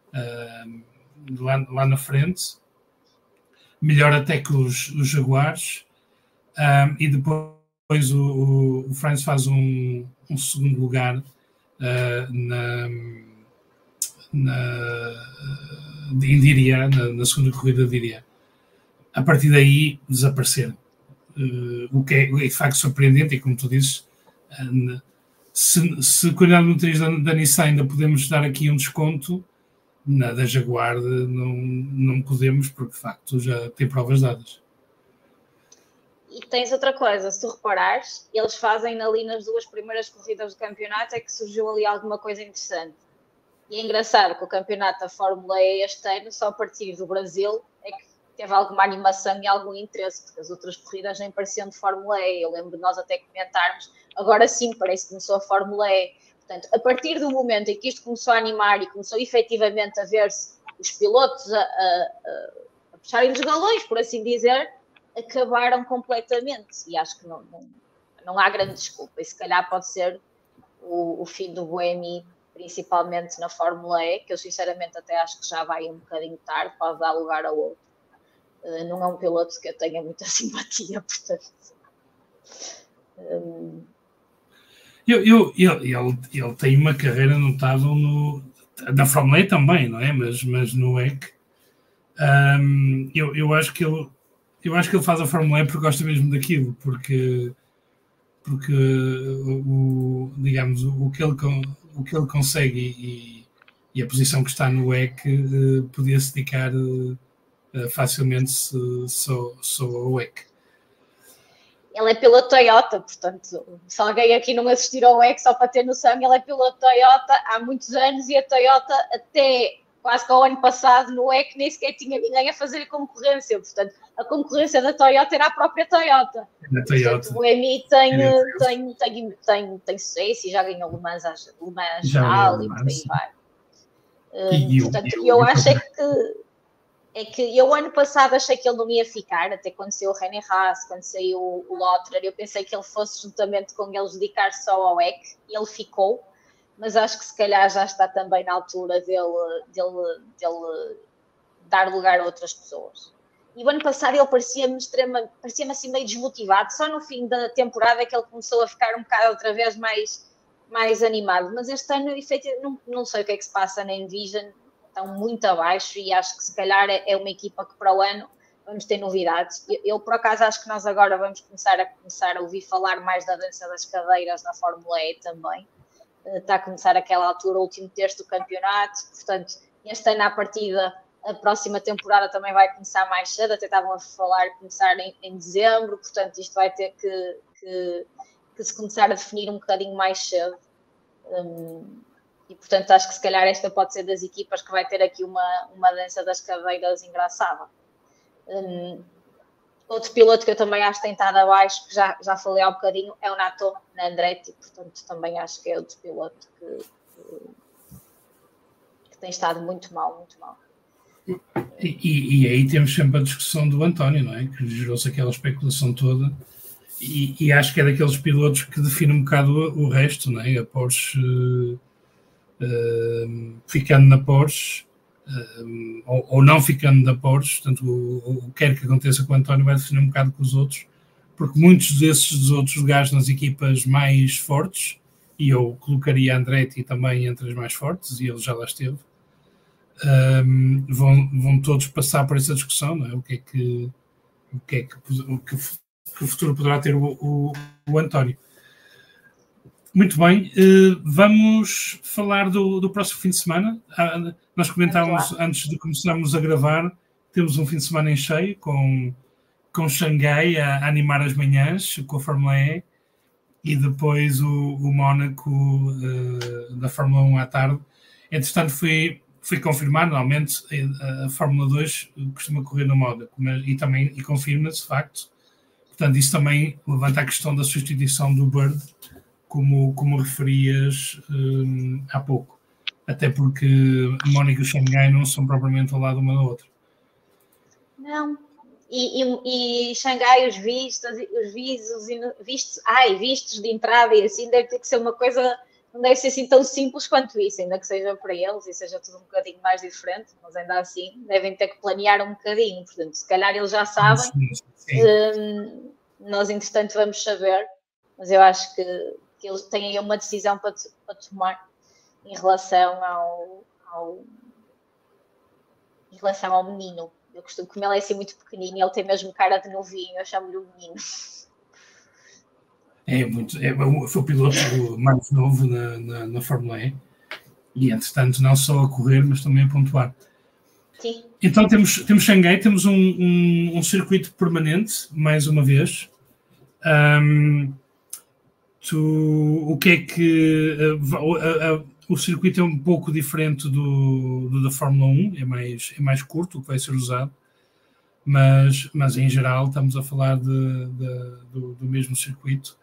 na frente, melhor até que os Jaguares, e depois o Franz faz um segundo lugar em Diriyah, na segunda corrida de Diriyah. A partir daí desapareceram. O que é de facto surpreendente, e como tu dizes, se com a unidade motriz da Nissan ainda podemos dar aqui um desconto, na da Jaguar não podemos, porque de facto já tem provas dadas. E tens outra coisa, se tu reparares, eles fazem ali nas 2 primeiras corridas do campeonato, é que surgiu ali alguma coisa interessante. E é engraçado que o campeonato da Fórmula E este ano, só a partir do Brasil, é que teve alguma animação e algum interesse, porque as outras corridas nem pareciam de Fórmula E. Eu lembro de nós até comentarmos, agora sim, parece que começou a Fórmula E. Portanto, a partir do momento em que isto começou a animar e começou efetivamente a ver-se os pilotos a puxarem dos galões, por assim dizer, acabaram completamente. E acho que não há grande desculpa. E se calhar pode ser o fim do Buemi, principalmente na Fórmula E, que eu sinceramente até acho que já vai um bocadinho tarde, pode dar lugar a outro. Não é um piloto que eu tenha muita simpatia, portanto. Ele tem uma carreira notável na Fórmula E também, não é? Mas no WEC, eu acho que ele faz a Fórmula E porque gosta mesmo daquilo, porque digamos, o que ele consegue e a posição que está no WEC, podia se dedicar facilmente só ao WEC. Ele é piloto Toyota, portanto, se alguém aqui não assistir ao WEC só para ter noção, ele é piloto Toyota há muitos anos, e a Toyota até quase que ao ano passado no WEC nem sequer tinha ninguém a fazer concorrência, portanto, a concorrência da Toyota era a própria Toyota. Portanto, o EMI tem sucesso e já ganhou Le Mans Nacional e por aí vai. Portanto, eu acho que eu ano passado achei que ele não ia ficar, até quando saiu o René Haas, quando saiu o Lotterer, eu pensei que ele fosse juntamente com eles dedicar-se só ao WEC, e ele ficou, mas acho que se calhar já está também na altura dele dar lugar a outras pessoas. E o ano passado ele parecia-me assim meio desmotivado, só no fim da temporada é que ele começou a ficar um bocado outra vez mais animado, mas este ano não sei o que é que se passa na Envision, estão muito abaixo, e acho que se calhar é uma equipa que para o ano vamos ter novidades. Eu por acaso acho que nós agora vamos começar a ouvir falar mais da dança das cadeiras na Fórmula E também. Está a começar aquela altura, o último terço do campeonato, portanto, este ano à partida, a próxima temporada também vai começar mais cedo, até estavam a falar de começar em dezembro, portanto isto vai ter que se começar a definir um bocadinho mais cedo. E, portanto, acho que se calhar esta pode ser das equipas que vai ter aqui uma dança das cadeiras engraçada. Outro piloto que eu também acho que tem estado abaixo, que já falei há um bocadinho, é o Nato na Andretti, portanto, também acho que é outro piloto que tem estado muito mal, muito mal. E aí temos sempre a discussão do António, não é? Que gerou-se aquela especulação toda. E acho que é daqueles pilotos que define um bocado o resto, não é? A Porsche ficando na Porsche ou não ficando na Porsche, portanto, o que quer que aconteça com o António vai definir um bocado com os outros, porque muitos desses outros lugares nas equipas mais fortes, e eu colocaria Andretti também entre as mais fortes, e ele já lá esteve, vão todos passar por essa discussão, não é? O que o futuro poderá ter o António. Muito bem, vamos falar do próximo fim de semana. Nós comentávamos antes de começarmos a gravar, temos um fim de semana em cheio, com Xangai a animar as manhãs, com a Fórmula E, e depois o Mónaco da Fórmula 1 à tarde. Entretanto, foi confirmado, normalmente a Fórmula 2 costuma correr no Mónaco, e confirma-se, de facto. Portanto, isso também levanta a questão da substituição do Bird, como referias há pouco. Até porque Mónaco e Xangai não são propriamente ao lado uma da outra. Não. E Xangai, os vistos de entrada e assim, deve ter que ser uma coisa, não deve ser assim tão simples quanto isso, ainda que seja para eles e seja tudo um bocadinho mais diferente, mas ainda assim devem ter que planear um bocadinho. Portanto, se calhar eles já sabem, sim. Nós entretanto vamos saber, mas eu acho que eles têm aí uma decisão para tomar em relação ao menino. Eu costumo, como ele é assim muito pequenino, ele tem mesmo cara de novinho, eu chamo-lhe o menino. Foi o piloto mais novo na Fórmula E, e entretanto não só a correr, mas também a pontuar. Sim. Então temos Xangai, temos um circuito permanente, mais uma vez. O que é que o circuito é um pouco diferente do da Fórmula 1, é mais curto o que vai ser usado, mas em geral estamos a falar do mesmo circuito.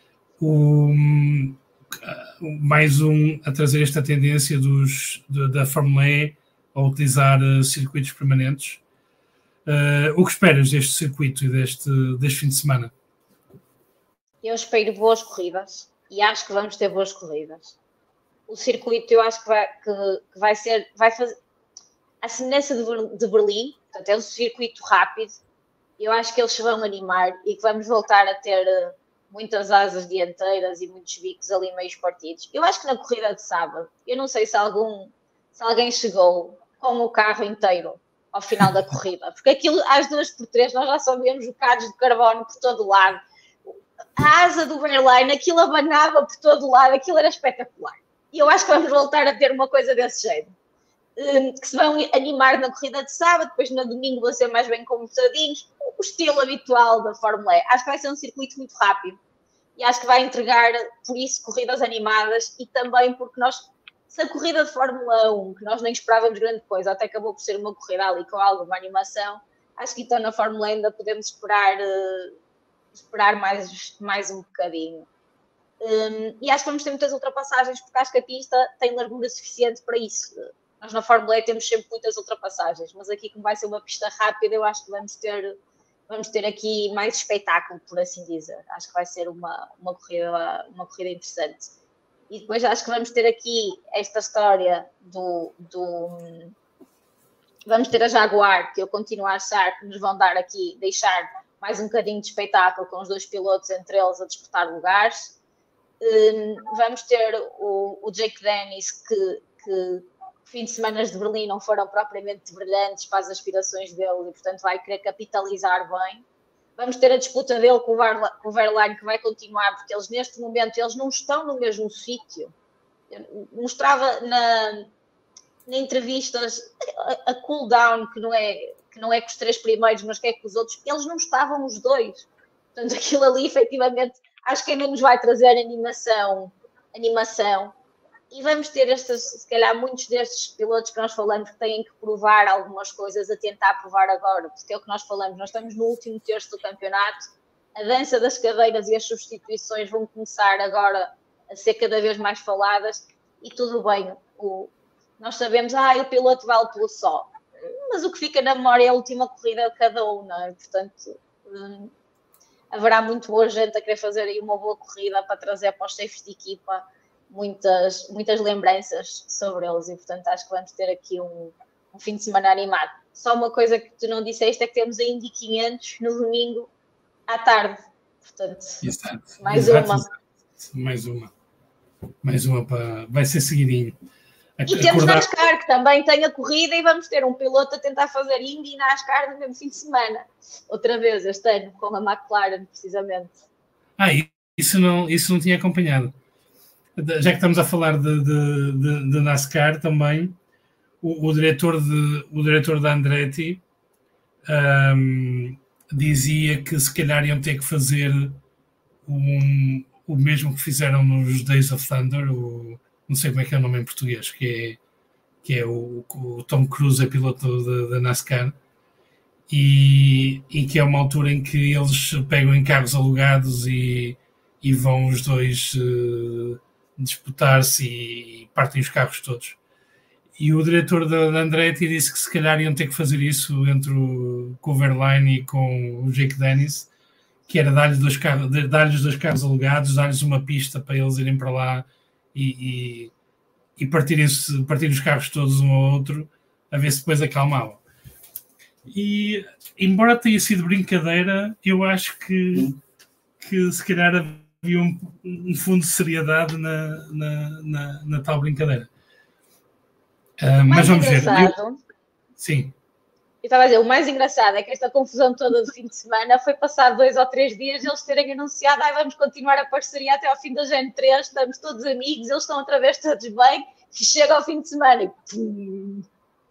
Mais a trazer esta tendência da Fórmula E a utilizar circuitos permanentes. O que esperas deste circuito e deste fim de semana? Eu espero boas corridas e acho que vamos ter boas corridas. O circuito eu acho que vai fazer a semelhança de Berlim, portanto é um circuito rápido. Eu acho que eles se vão animar e que vamos voltar a ter muitas asas dianteiras e muitos bicos ali meio partidos. Eu acho que na corrida de sábado, eu não sei se alguém chegou com o carro inteiro ao final da corrida, porque aquilo às 2x3 nós já só vemos bocados de carbono por todo o lado. A asa do Verlaine, aquilo abanava por todo o lado, aquilo era espetacular. E eu acho que vamos voltar a ter uma coisa desse jeito. Que se vão animar na corrida de sábado, depois no domingo vão ser mais bem comportadinhos. O estilo habitual da Fórmula E. Acho que vai ser um circuito muito rápido. E acho que vai entregar, por isso, corridas animadas e também porque se a corrida de Fórmula 1, que nós nem esperávamos grande coisa, até acabou por ser uma corrida ali com alguma animação, acho que então na Fórmula E ainda podemos esperar mais um bocadinho. E acho que vamos ter muitas ultrapassagens, porque acho que a pista tem largura suficiente para isso. Nós na Fórmula E temos sempre muitas ultrapassagens, mas aqui, como vai ser uma pista rápida, eu acho que vamos ter aqui mais espetáculo, por assim dizer. Acho que vai ser uma corrida interessante. E depois acho que vamos ter aqui esta história vamos ter a Jaguar, que eu continuo a achar que nos vão deixar mais um bocadinho de espetáculo com os dois pilotos entre eles a disputar lugares. Vamos ter o Jake Dennis, que fim de semana de Berlim não foram propriamente brilhantes para as aspirações dele e, portanto, vai querer capitalizar bem. Vamos ter a disputa dele com o Verlaine, que vai continuar, porque eles, neste momento, eles não estão no mesmo sítio. Mostrava na entrevistas a cooldown, que não é com os 3 primeiros, mas que é com os outros. Eles não estavam os dois. Portanto, aquilo ali, efetivamente, acho que ainda nos vai trazer animação. E vamos ter se calhar, muitos destes pilotos que nós falamos que têm que provar algumas coisas a tentar provar agora, porque é o que nós falamos, nós estamos no último terço do campeonato, a dança das cadeiras e as substituições vão começar agora a ser cada vez mais faladas, e tudo bem, nós sabemos, o piloto vale pelo só. mas o que fica na memória é a última corrida de cada um, não é? Portanto, haverá muito boa gente a querer fazer aí uma boa corrida para trazer para os chefes de equipa muitas lembranças sobre eles, e portanto acho que vamos ter aqui um fim de semana animado. Só uma coisa que tu não disseste é que temos a Indy 500 no domingo à tarde, portanto, mais uma para... vai ser seguidinho. E temos NASCAR, que também tem a corrida, e vamos ter um piloto a tentar fazer Indy e NASCAR no mesmo fim de semana. Outra vez, este ano, com a McLaren, precisamente. Isso não tinha acompanhado. Já que estamos a falar de NASCAR também, o diretor da Andretti dizia que se calhar iam ter que fazer o mesmo que fizeram nos Days of Thunder, não sei como é que é o nome em português, que é o Tom Cruise, é piloto da NASCAR, e que é uma altura em que eles pegam em carros alugados e vão os dois disputar-se e partem os carros todos. E o diretor da Andretti disse que se calhar iam ter que fazer isso com o Verlaine e com o Jake Dennis, que era dar-lhes dois carros alugados, dar-lhes uma pista para eles irem para lá e partirem os carros todos um ao outro, a ver se depois acalmavam. E, embora tenha sido brincadeira, eu acho que se calhar havia um fundo de seriedade na tal brincadeira. Mas vamos ver. Sim. Eu estava a dizer, o mais engraçado é que esta confusão toda do fim de semana foi passar 2 ou 3 dias eles terem anunciado vamos continuar a parceria até ao fim da Gen 3, estamos todos amigos, eles estão outra vez todos bem, e chega ao fim de semana e pum.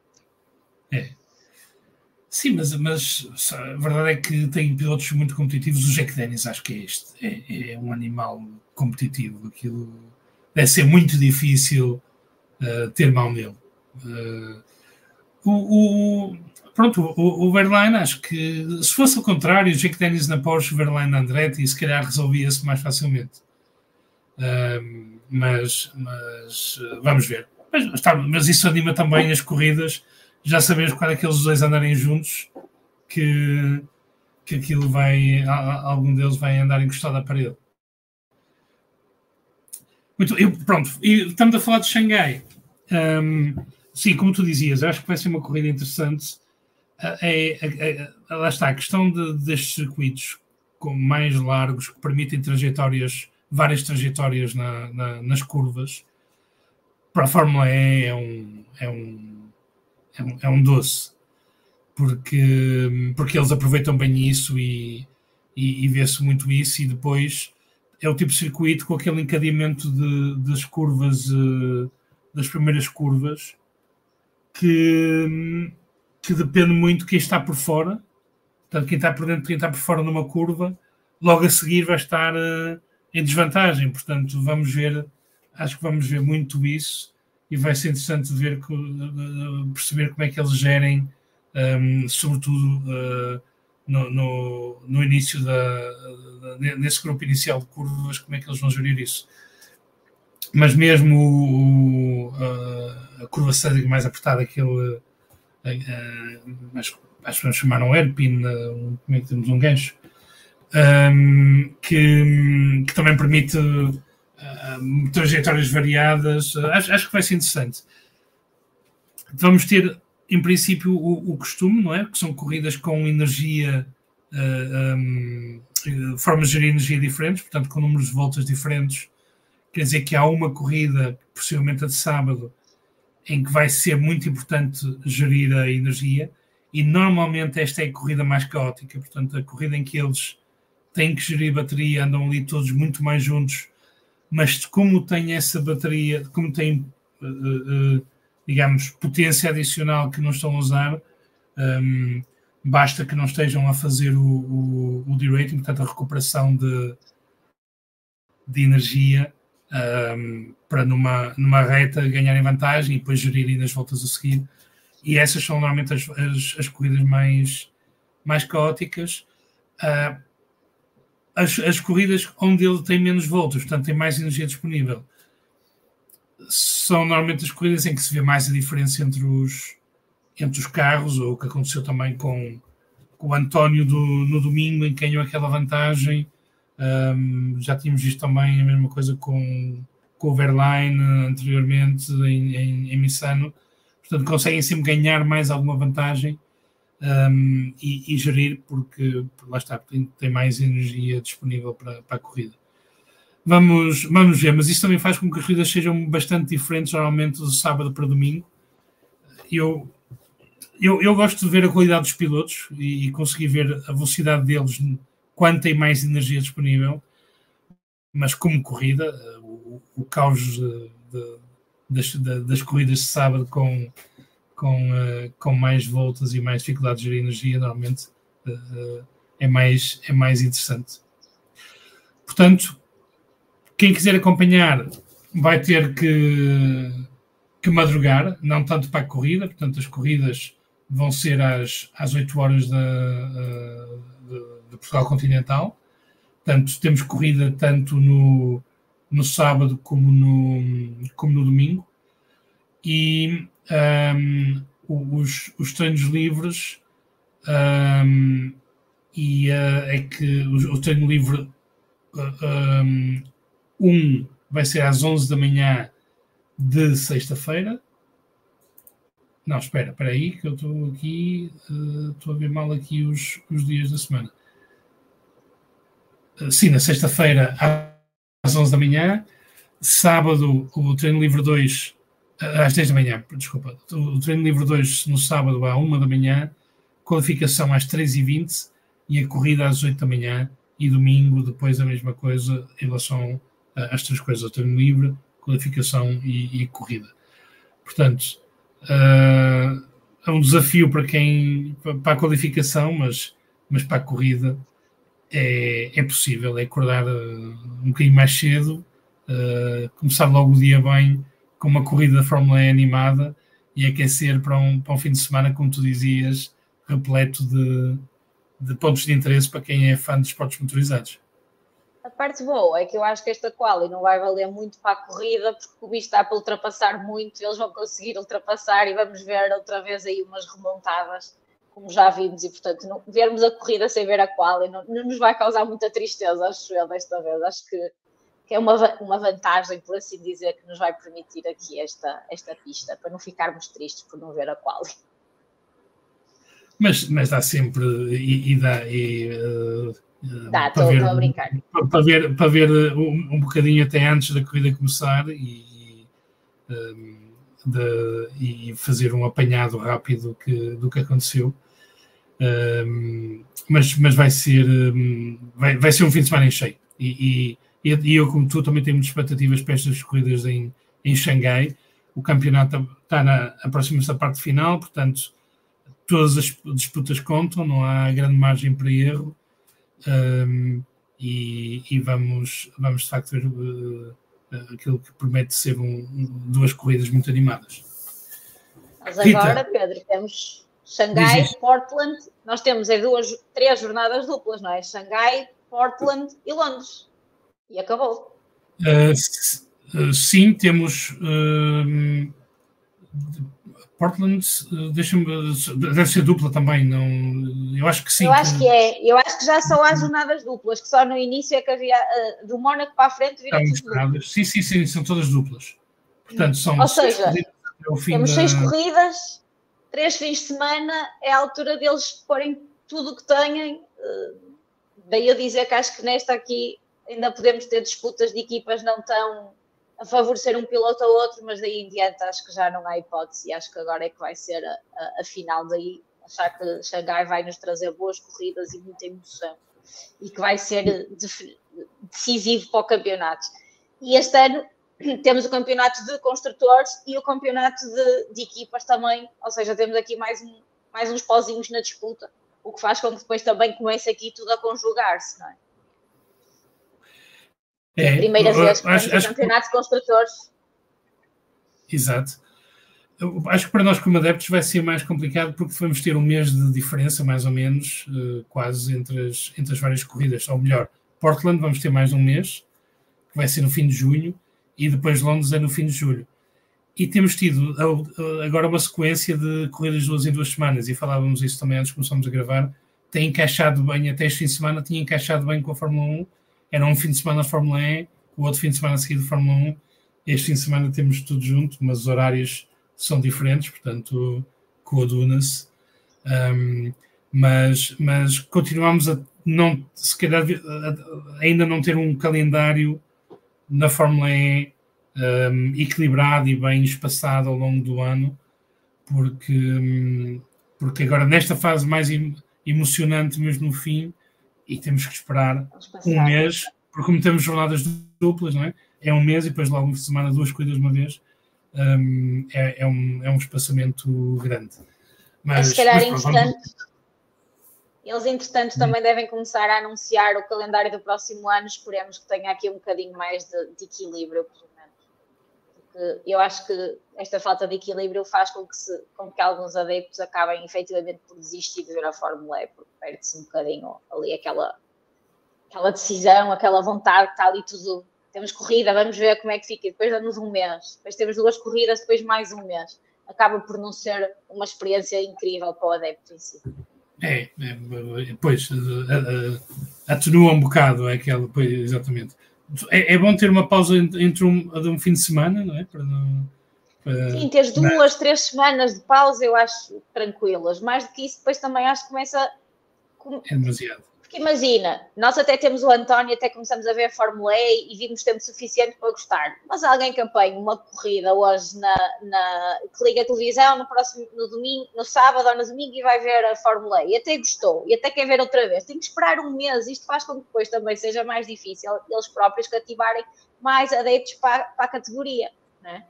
Sim, mas a verdade é que tem pilotos muito competitivos. O Jack Dennis, acho que é um animal competitivo. Aquilo deve ser muito difícil ter mão nele. O Verlaine, acho que se fosse o contrário, o Jack Dennis na Porsche, o Verlaine na Andretti, se calhar resolvia-se mais facilmente. Mas vamos ver. Mas isso anima também as corridas. Já sabemos quando é que eles dois andarem juntos, que aquilo algum deles vai andar encostado à parede. Pronto, e estamos a falar de Xangai. Sim, como tu dizias, acho que vai ser uma corrida interessante. Lá está, a questão destes circuitos mais largos, que permitem várias trajetórias nas curvas, para a Fórmula E é um doce, porque eles aproveitam bem isso e vê-se muito isso, e depois é o tipo de circuito com aquele encadeamento das curvas, das primeiras curvas, que depende muito de quem está por fora. Portanto, quem está por dentro, quem está por fora numa curva, logo a seguir vai estar em desvantagem. Portanto, acho que vamos ver muito isso, e vai ser interessante perceber como é que eles gerem, sobretudo no início nesse grupo inicial de curvas, como é que eles vão gerir isso. Mas mesmo a curva cédica mais apertada, aquele acho que vamos chamar um hairpin, como é que temos um gancho, que também permite trajetórias variadas. Acho que vai ser interessante. Vamos ter, em princípio, o costume, não é? Que são corridas com energia, formas de gerir energia diferentes, portanto, com números de voltas diferentes. Quer dizer que há uma corrida, possivelmente a de sábado, em que vai ser muito importante gerir a energia, e normalmente esta é a corrida mais caótica, portanto, a corrida em que eles têm que gerir bateria, andam ali todos muito mais juntos, mas como tem essa bateria, como tem, digamos, potência adicional que não estão a usar, basta que não estejam a fazer o derating, portanto, a recuperação de energia, para numa reta ganharem vantagem e depois gerirem nas voltas a seguir. E essas são normalmente as corridas mais caóticas. As corridas onde ele tem menos voltas, portanto tem mais energia disponível, são normalmente as corridas em que se vê mais a diferença entre entre os carros, ou o que aconteceu também com o António no domingo, em que ganhou aquela vantagem. Já tínhamos visto também a mesma coisa com o Verlaine anteriormente em Misano. Portanto, conseguem sempre ganhar mais alguma vantagem e gerir, porque lá está, tem mais energia disponível para a corrida. Vamos ver, mas isso também faz com que as corridas sejam bastante diferentes, normalmente do sábado para domingo. Eu gosto de ver a qualidade dos pilotos e conseguir ver a velocidade deles quando tem mais energia disponível, mas como corrida, o caos das corridas de sábado com mais voltas e mais dificuldades de gerir energia, normalmente é mais interessante. Portanto, quem quiser acompanhar vai ter que madrugar, não tanto para a corrida, portanto as corridas vão ser às 8 horas de Portugal Continental. Portanto, temos corrida tanto no sábado como no domingo. E os treinos livres é que o treino livre vai ser às 11 da manhã de sexta-feira. Não, espera aí, que eu estou aqui, estou a ver mal aqui os dias da semana. Sim, na sexta-feira às 11 da manhã, sábado o treino livre 2 às 10 da manhã, desculpa, o treino livre 2 no sábado à 1 da manhã, qualificação às 3h20 e a corrida às 8 da manhã, e domingo depois a mesma coisa em relação às três coisas, o treino livre, qualificação e corrida. Portanto, é um desafio para a qualificação, mas para a corrida é possível, é acordar um bocadinho mais cedo, começar logo o dia bem com uma corrida da Fórmula E animada e aquecer para um fim de semana, como tu dizias, repleto de pontos de interesse para quem é fã de esportes motorizados. A parte boa é que eu acho que esta quali não vai valer muito para a corrida, porque o bicho está para ultrapassar muito, eles vão conseguir ultrapassar e vamos ver outra vez aí umas remontadas, como já vimos, e portanto vermos a corrida sem ver a quali não nos vai causar muita tristeza, acho eu, desta vez. Acho que é uma vantagem, por assim dizer, que nos vai permitir aqui esta pista, para não ficarmos tristes por não ver a quali. Mas dá sempre Estou a brincar. Para ver um bocadinho até antes da corrida começar e fazer um apanhado rápido do que aconteceu. Mas vai ser um fim de semana em cheio. E eu, como tu, também tenho muitas expectativas para estas corridas em Xangai. O campeonato aproxima-se da parte final, portanto, todas as disputas contam, não há grande margem para erro. E vamos de facto ver aquilo que promete ser duas corridas muito animadas. Mas agora, Pedro, temos Xangai, Portland. Nós temos 3 jornadas duplas, não é? Xangai, Portland e Londres. E acabou. Sim, temos Portland, deve ser dupla também, não? Eu acho que sim. Eu acho que é. Eu acho que já só há jornadas duplas, que só no início é que havia do Mónaco para a frente vira tudo duplas. Sim, são todas duplas. Portanto, são Ou seja, temos 6 corridas, 3 fins de semana, é a altura deles porem tudo o que têm. Daí eu dizer que acho que nesta aqui ainda podemos ter disputas de equipas não tão a favorecer um piloto ou outro, mas daí em diante acho que já não há hipótese, e acho que agora é que vai ser a final. Daí achar que Xangai vai nos trazer boas corridas e muita emoção, e que vai ser decisivo para o campeonato. E este ano temos o campeonato de construtores e o campeonato de equipas também, ou seja, temos aqui mais uns pozinhos na disputa, o que faz com que depois também comece aqui tudo a conjugar-se, não é? É a primeira vez que temos o campeonato de construtores. Exato. Eu acho que para nós como adeptos vai ser mais complicado, porque vamos ter um mês de diferença, mais ou menos, quase entre as várias corridas. Ou melhor, Portland vamos ter mais de um mês, que vai ser no fim de junho, e depois Londres é no fim de julho. E temos tido agora uma sequência de corridas de 2 em 2 semanas, e falávamos isso também antes de começarmos a gravar. Tem encaixado bem, até este fim de semana tinha encaixado bem com a Fórmula 1. Era um fim de semana de Fórmula E, o outro fim de semana a seguir de Fórmula 1. Este fim de semana temos tudo junto, mas os horários são diferentes, portanto coaduna-se. Mas continuamos a não, se calhar, ainda não ter um calendário na Fórmula E equilibrado e bem espaçado ao longo do ano, porque agora nesta fase mais emocionante mesmo no fim, e temos que esperar um mês, porque como temos jornadas duplas, não é? É um mês e depois logo uma semana 2 corridas de uma vez, é um espaçamento grande. Mas se calhar eles, entretanto, também devem começar a anunciar o calendário do próximo ano. Esperemos que tenha aqui um bocadinho mais de equilíbrio, pelo menos. Porque eu acho que esta falta de equilíbrio faz com que alguns adeptos acabem efetivamente por desistir de ver a Fórmula E, porque perde-se um bocadinho ali aquela decisão, aquela vontade que está ali tudo. Temos corrida, vamos ver como é que fica. Depois damos um mês. Depois temos 2 corridas, depois mais um mês. Acaba por não ser uma experiência incrível para o adepto em si. Pois, atenua um bocado pois, exatamente. É bom ter uma pausa entre um fim de semana, não é? Sim, teres 2, 3 semanas de pausa eu acho tranquilas. Mais do que isso, depois também acho que começa... É demasiado. Porque imagina, nós até temos o António, até começamos a ver a Fórmula E e vimos tempo suficiente para gostar. Mas alguém que apanha uma corrida hoje que liga a televisão no domingo, no sábado ou no domingo e vai ver a Fórmula E e até gostou, e até quer ver outra vez. Tem que esperar um mês. Isto faz com que depois também seja mais difícil eles próprios cativarem mais adeptos para a categoria, não é?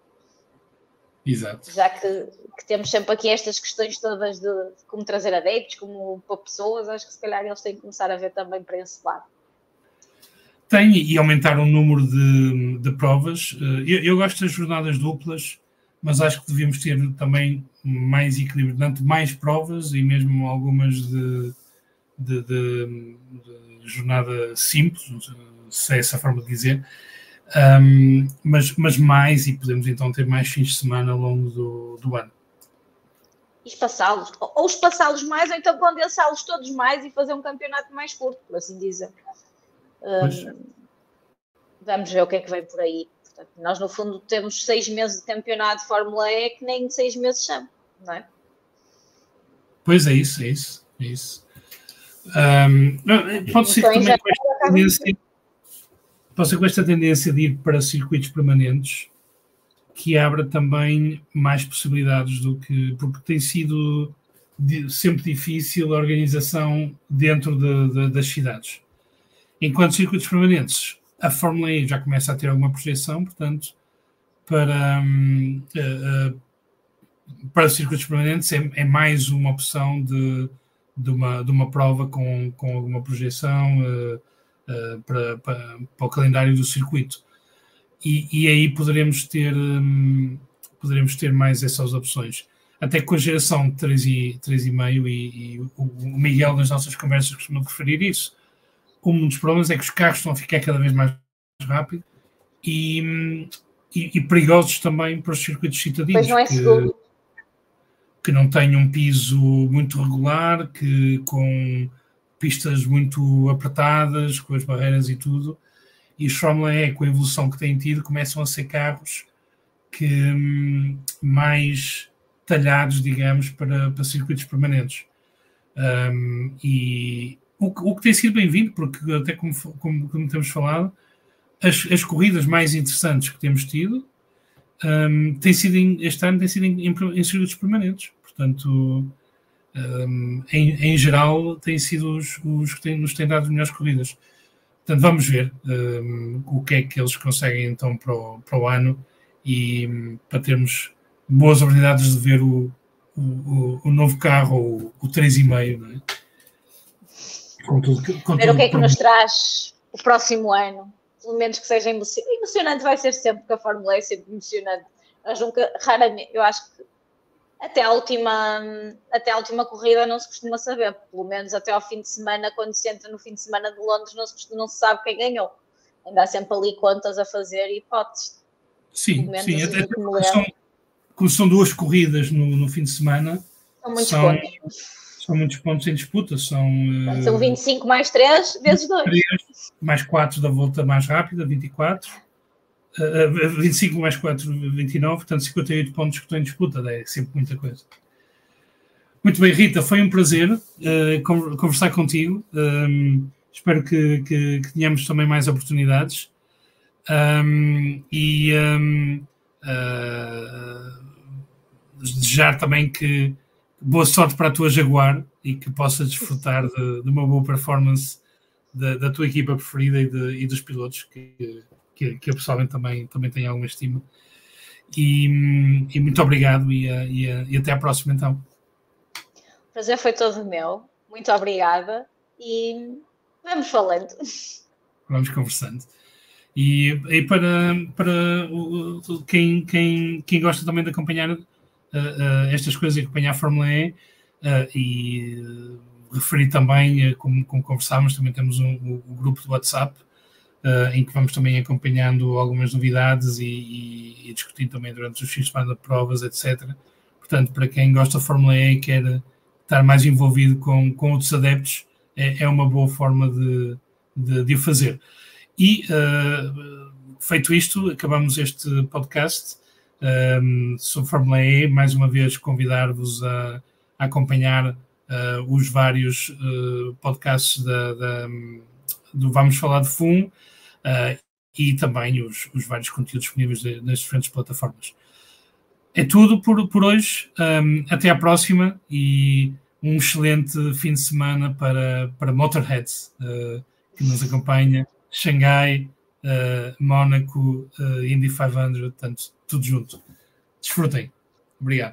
Exato. Já que temos sempre aqui estas questões todas de como trazer adeptos, como para pessoas, acho que se calhar eles têm que começar a ver também para esse lado. Tem, e aumentar o número de provas. Eu gosto das jornadas duplas, mas acho que devíamos ter também mais equilíbrio, portanto, mais provas e mesmo algumas de jornada simples, se é essa a forma de dizer. Mas mais, e podemos então ter mais fins de semana ao longo do ano. E espaçá-los, ou espaçá-los mais, ou então condensá-los todos mais e fazer um campeonato mais curto, por assim dizer. Vamos ver o que é que vem por aí. Portanto, nós, no fundo, temos 6 meses de campeonato de Fórmula E que nem 6 meses são, não é? Pois é isso. Pode ser que também com esta tendência de ir para circuitos permanentes, que abra também mais possibilidades porque tem sido sempre difícil a organização dentro das cidades. Enquanto circuitos permanentes, a Fórmula E já começa a ter alguma projeção, portanto, para circuitos permanentes é mais uma opção de uma prova com alguma projeção para o calendário do circuito. E aí poderemos ter mais essas opções. Até com a geração 3,5 e o Miguel nas nossas conversas costuma referir isso. Um dos problemas é que os carros estão a ficar cada vez mais rápido e perigosos também para os circuitos citadinos. Pois não é seguro. Que não têm um piso muito regular, com pistas muito apertadas, com as barreiras e tudo. E os Fórmula E, com a evolução que têm tido, começam a ser carros mais talhados, digamos, para circuitos permanentes. E o que tem sido bem-vindo, porque até como temos falado, as corridas mais interessantes que temos tido este ano têm sido em circuitos permanentes. Portanto, em geral, têm sido os que nos têm dado as melhores corridas. Portanto, vamos ver o que é que eles conseguem então para o ano e para termos boas oportunidades de ver o novo carro, o 3,5, não é? Ver o que é que nos traz o próximo ano. Pelo menos que seja emocionante. Emocionante vai ser sempre, porque a Fórmula é sempre emocionante. Mas nunca, raramente, eu acho que até a última corrida não se costuma saber. Pelo menos até ao fim de semana, quando se entra no fim de semana de Londres, não se sabe quem ganhou. Ainda há sempre ali contas a fazer e hipóteses. Sim, sim. Até como são duas corridas no fim de semana, são muitos pontos. São muitos pontos em disputa. São 25 mais 3 vezes 2. 3 mais 4 da volta mais rápida, 24. 25 mais 4, 29. Portanto, 58 pontos que estão em disputa. É sempre muita coisa. Muito bem, Rita. Foi um prazer conversar contigo. Espero que tenhamos também mais oportunidades. Desejar também que boa sorte para a tua Jaguar e que possas desfrutar de uma boa performance da tua equipa preferida e dos pilotos que eu pessoalmente também tenho alguma estima. E muito obrigado e até à próxima então. O prazer foi todo meu. Muito obrigada e vamos falando. Vamos conversando. E para quem gosta também de acompanhar estas coisas e acompanhar a Fórmula E e referir também, como conversámos, também temos um grupo de WhatsApp em que vamos também acompanhando algumas novidades e discutindo também durante os fins de semana de provas, etc. Portanto, para quem gosta da Fórmula E e quer estar mais envolvido com outros adeptos, é uma boa forma de o fazer. E, feito isto, acabamos este podcast sobre Fórmula E. Mais uma vez, convidar-vos a acompanhar os vários podcasts do Vamos Falar de FUM e também os vários conteúdos disponíveis nas diferentes plataformas. É tudo por hoje. Até à próxima e um excelente fim de semana para Motorheads, que nos acompanha. Xangai, Mónaco, Indy 500, portanto, tudo junto. Desfrutem. Obrigado.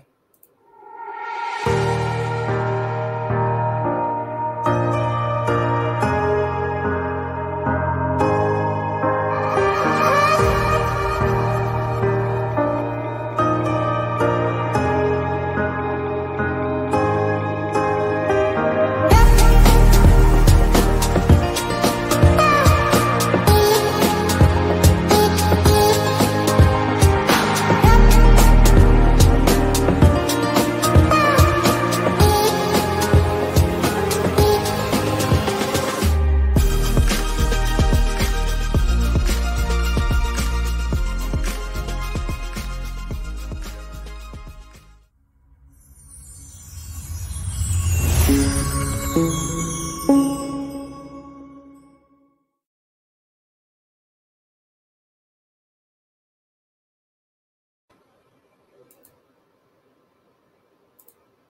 Thank you.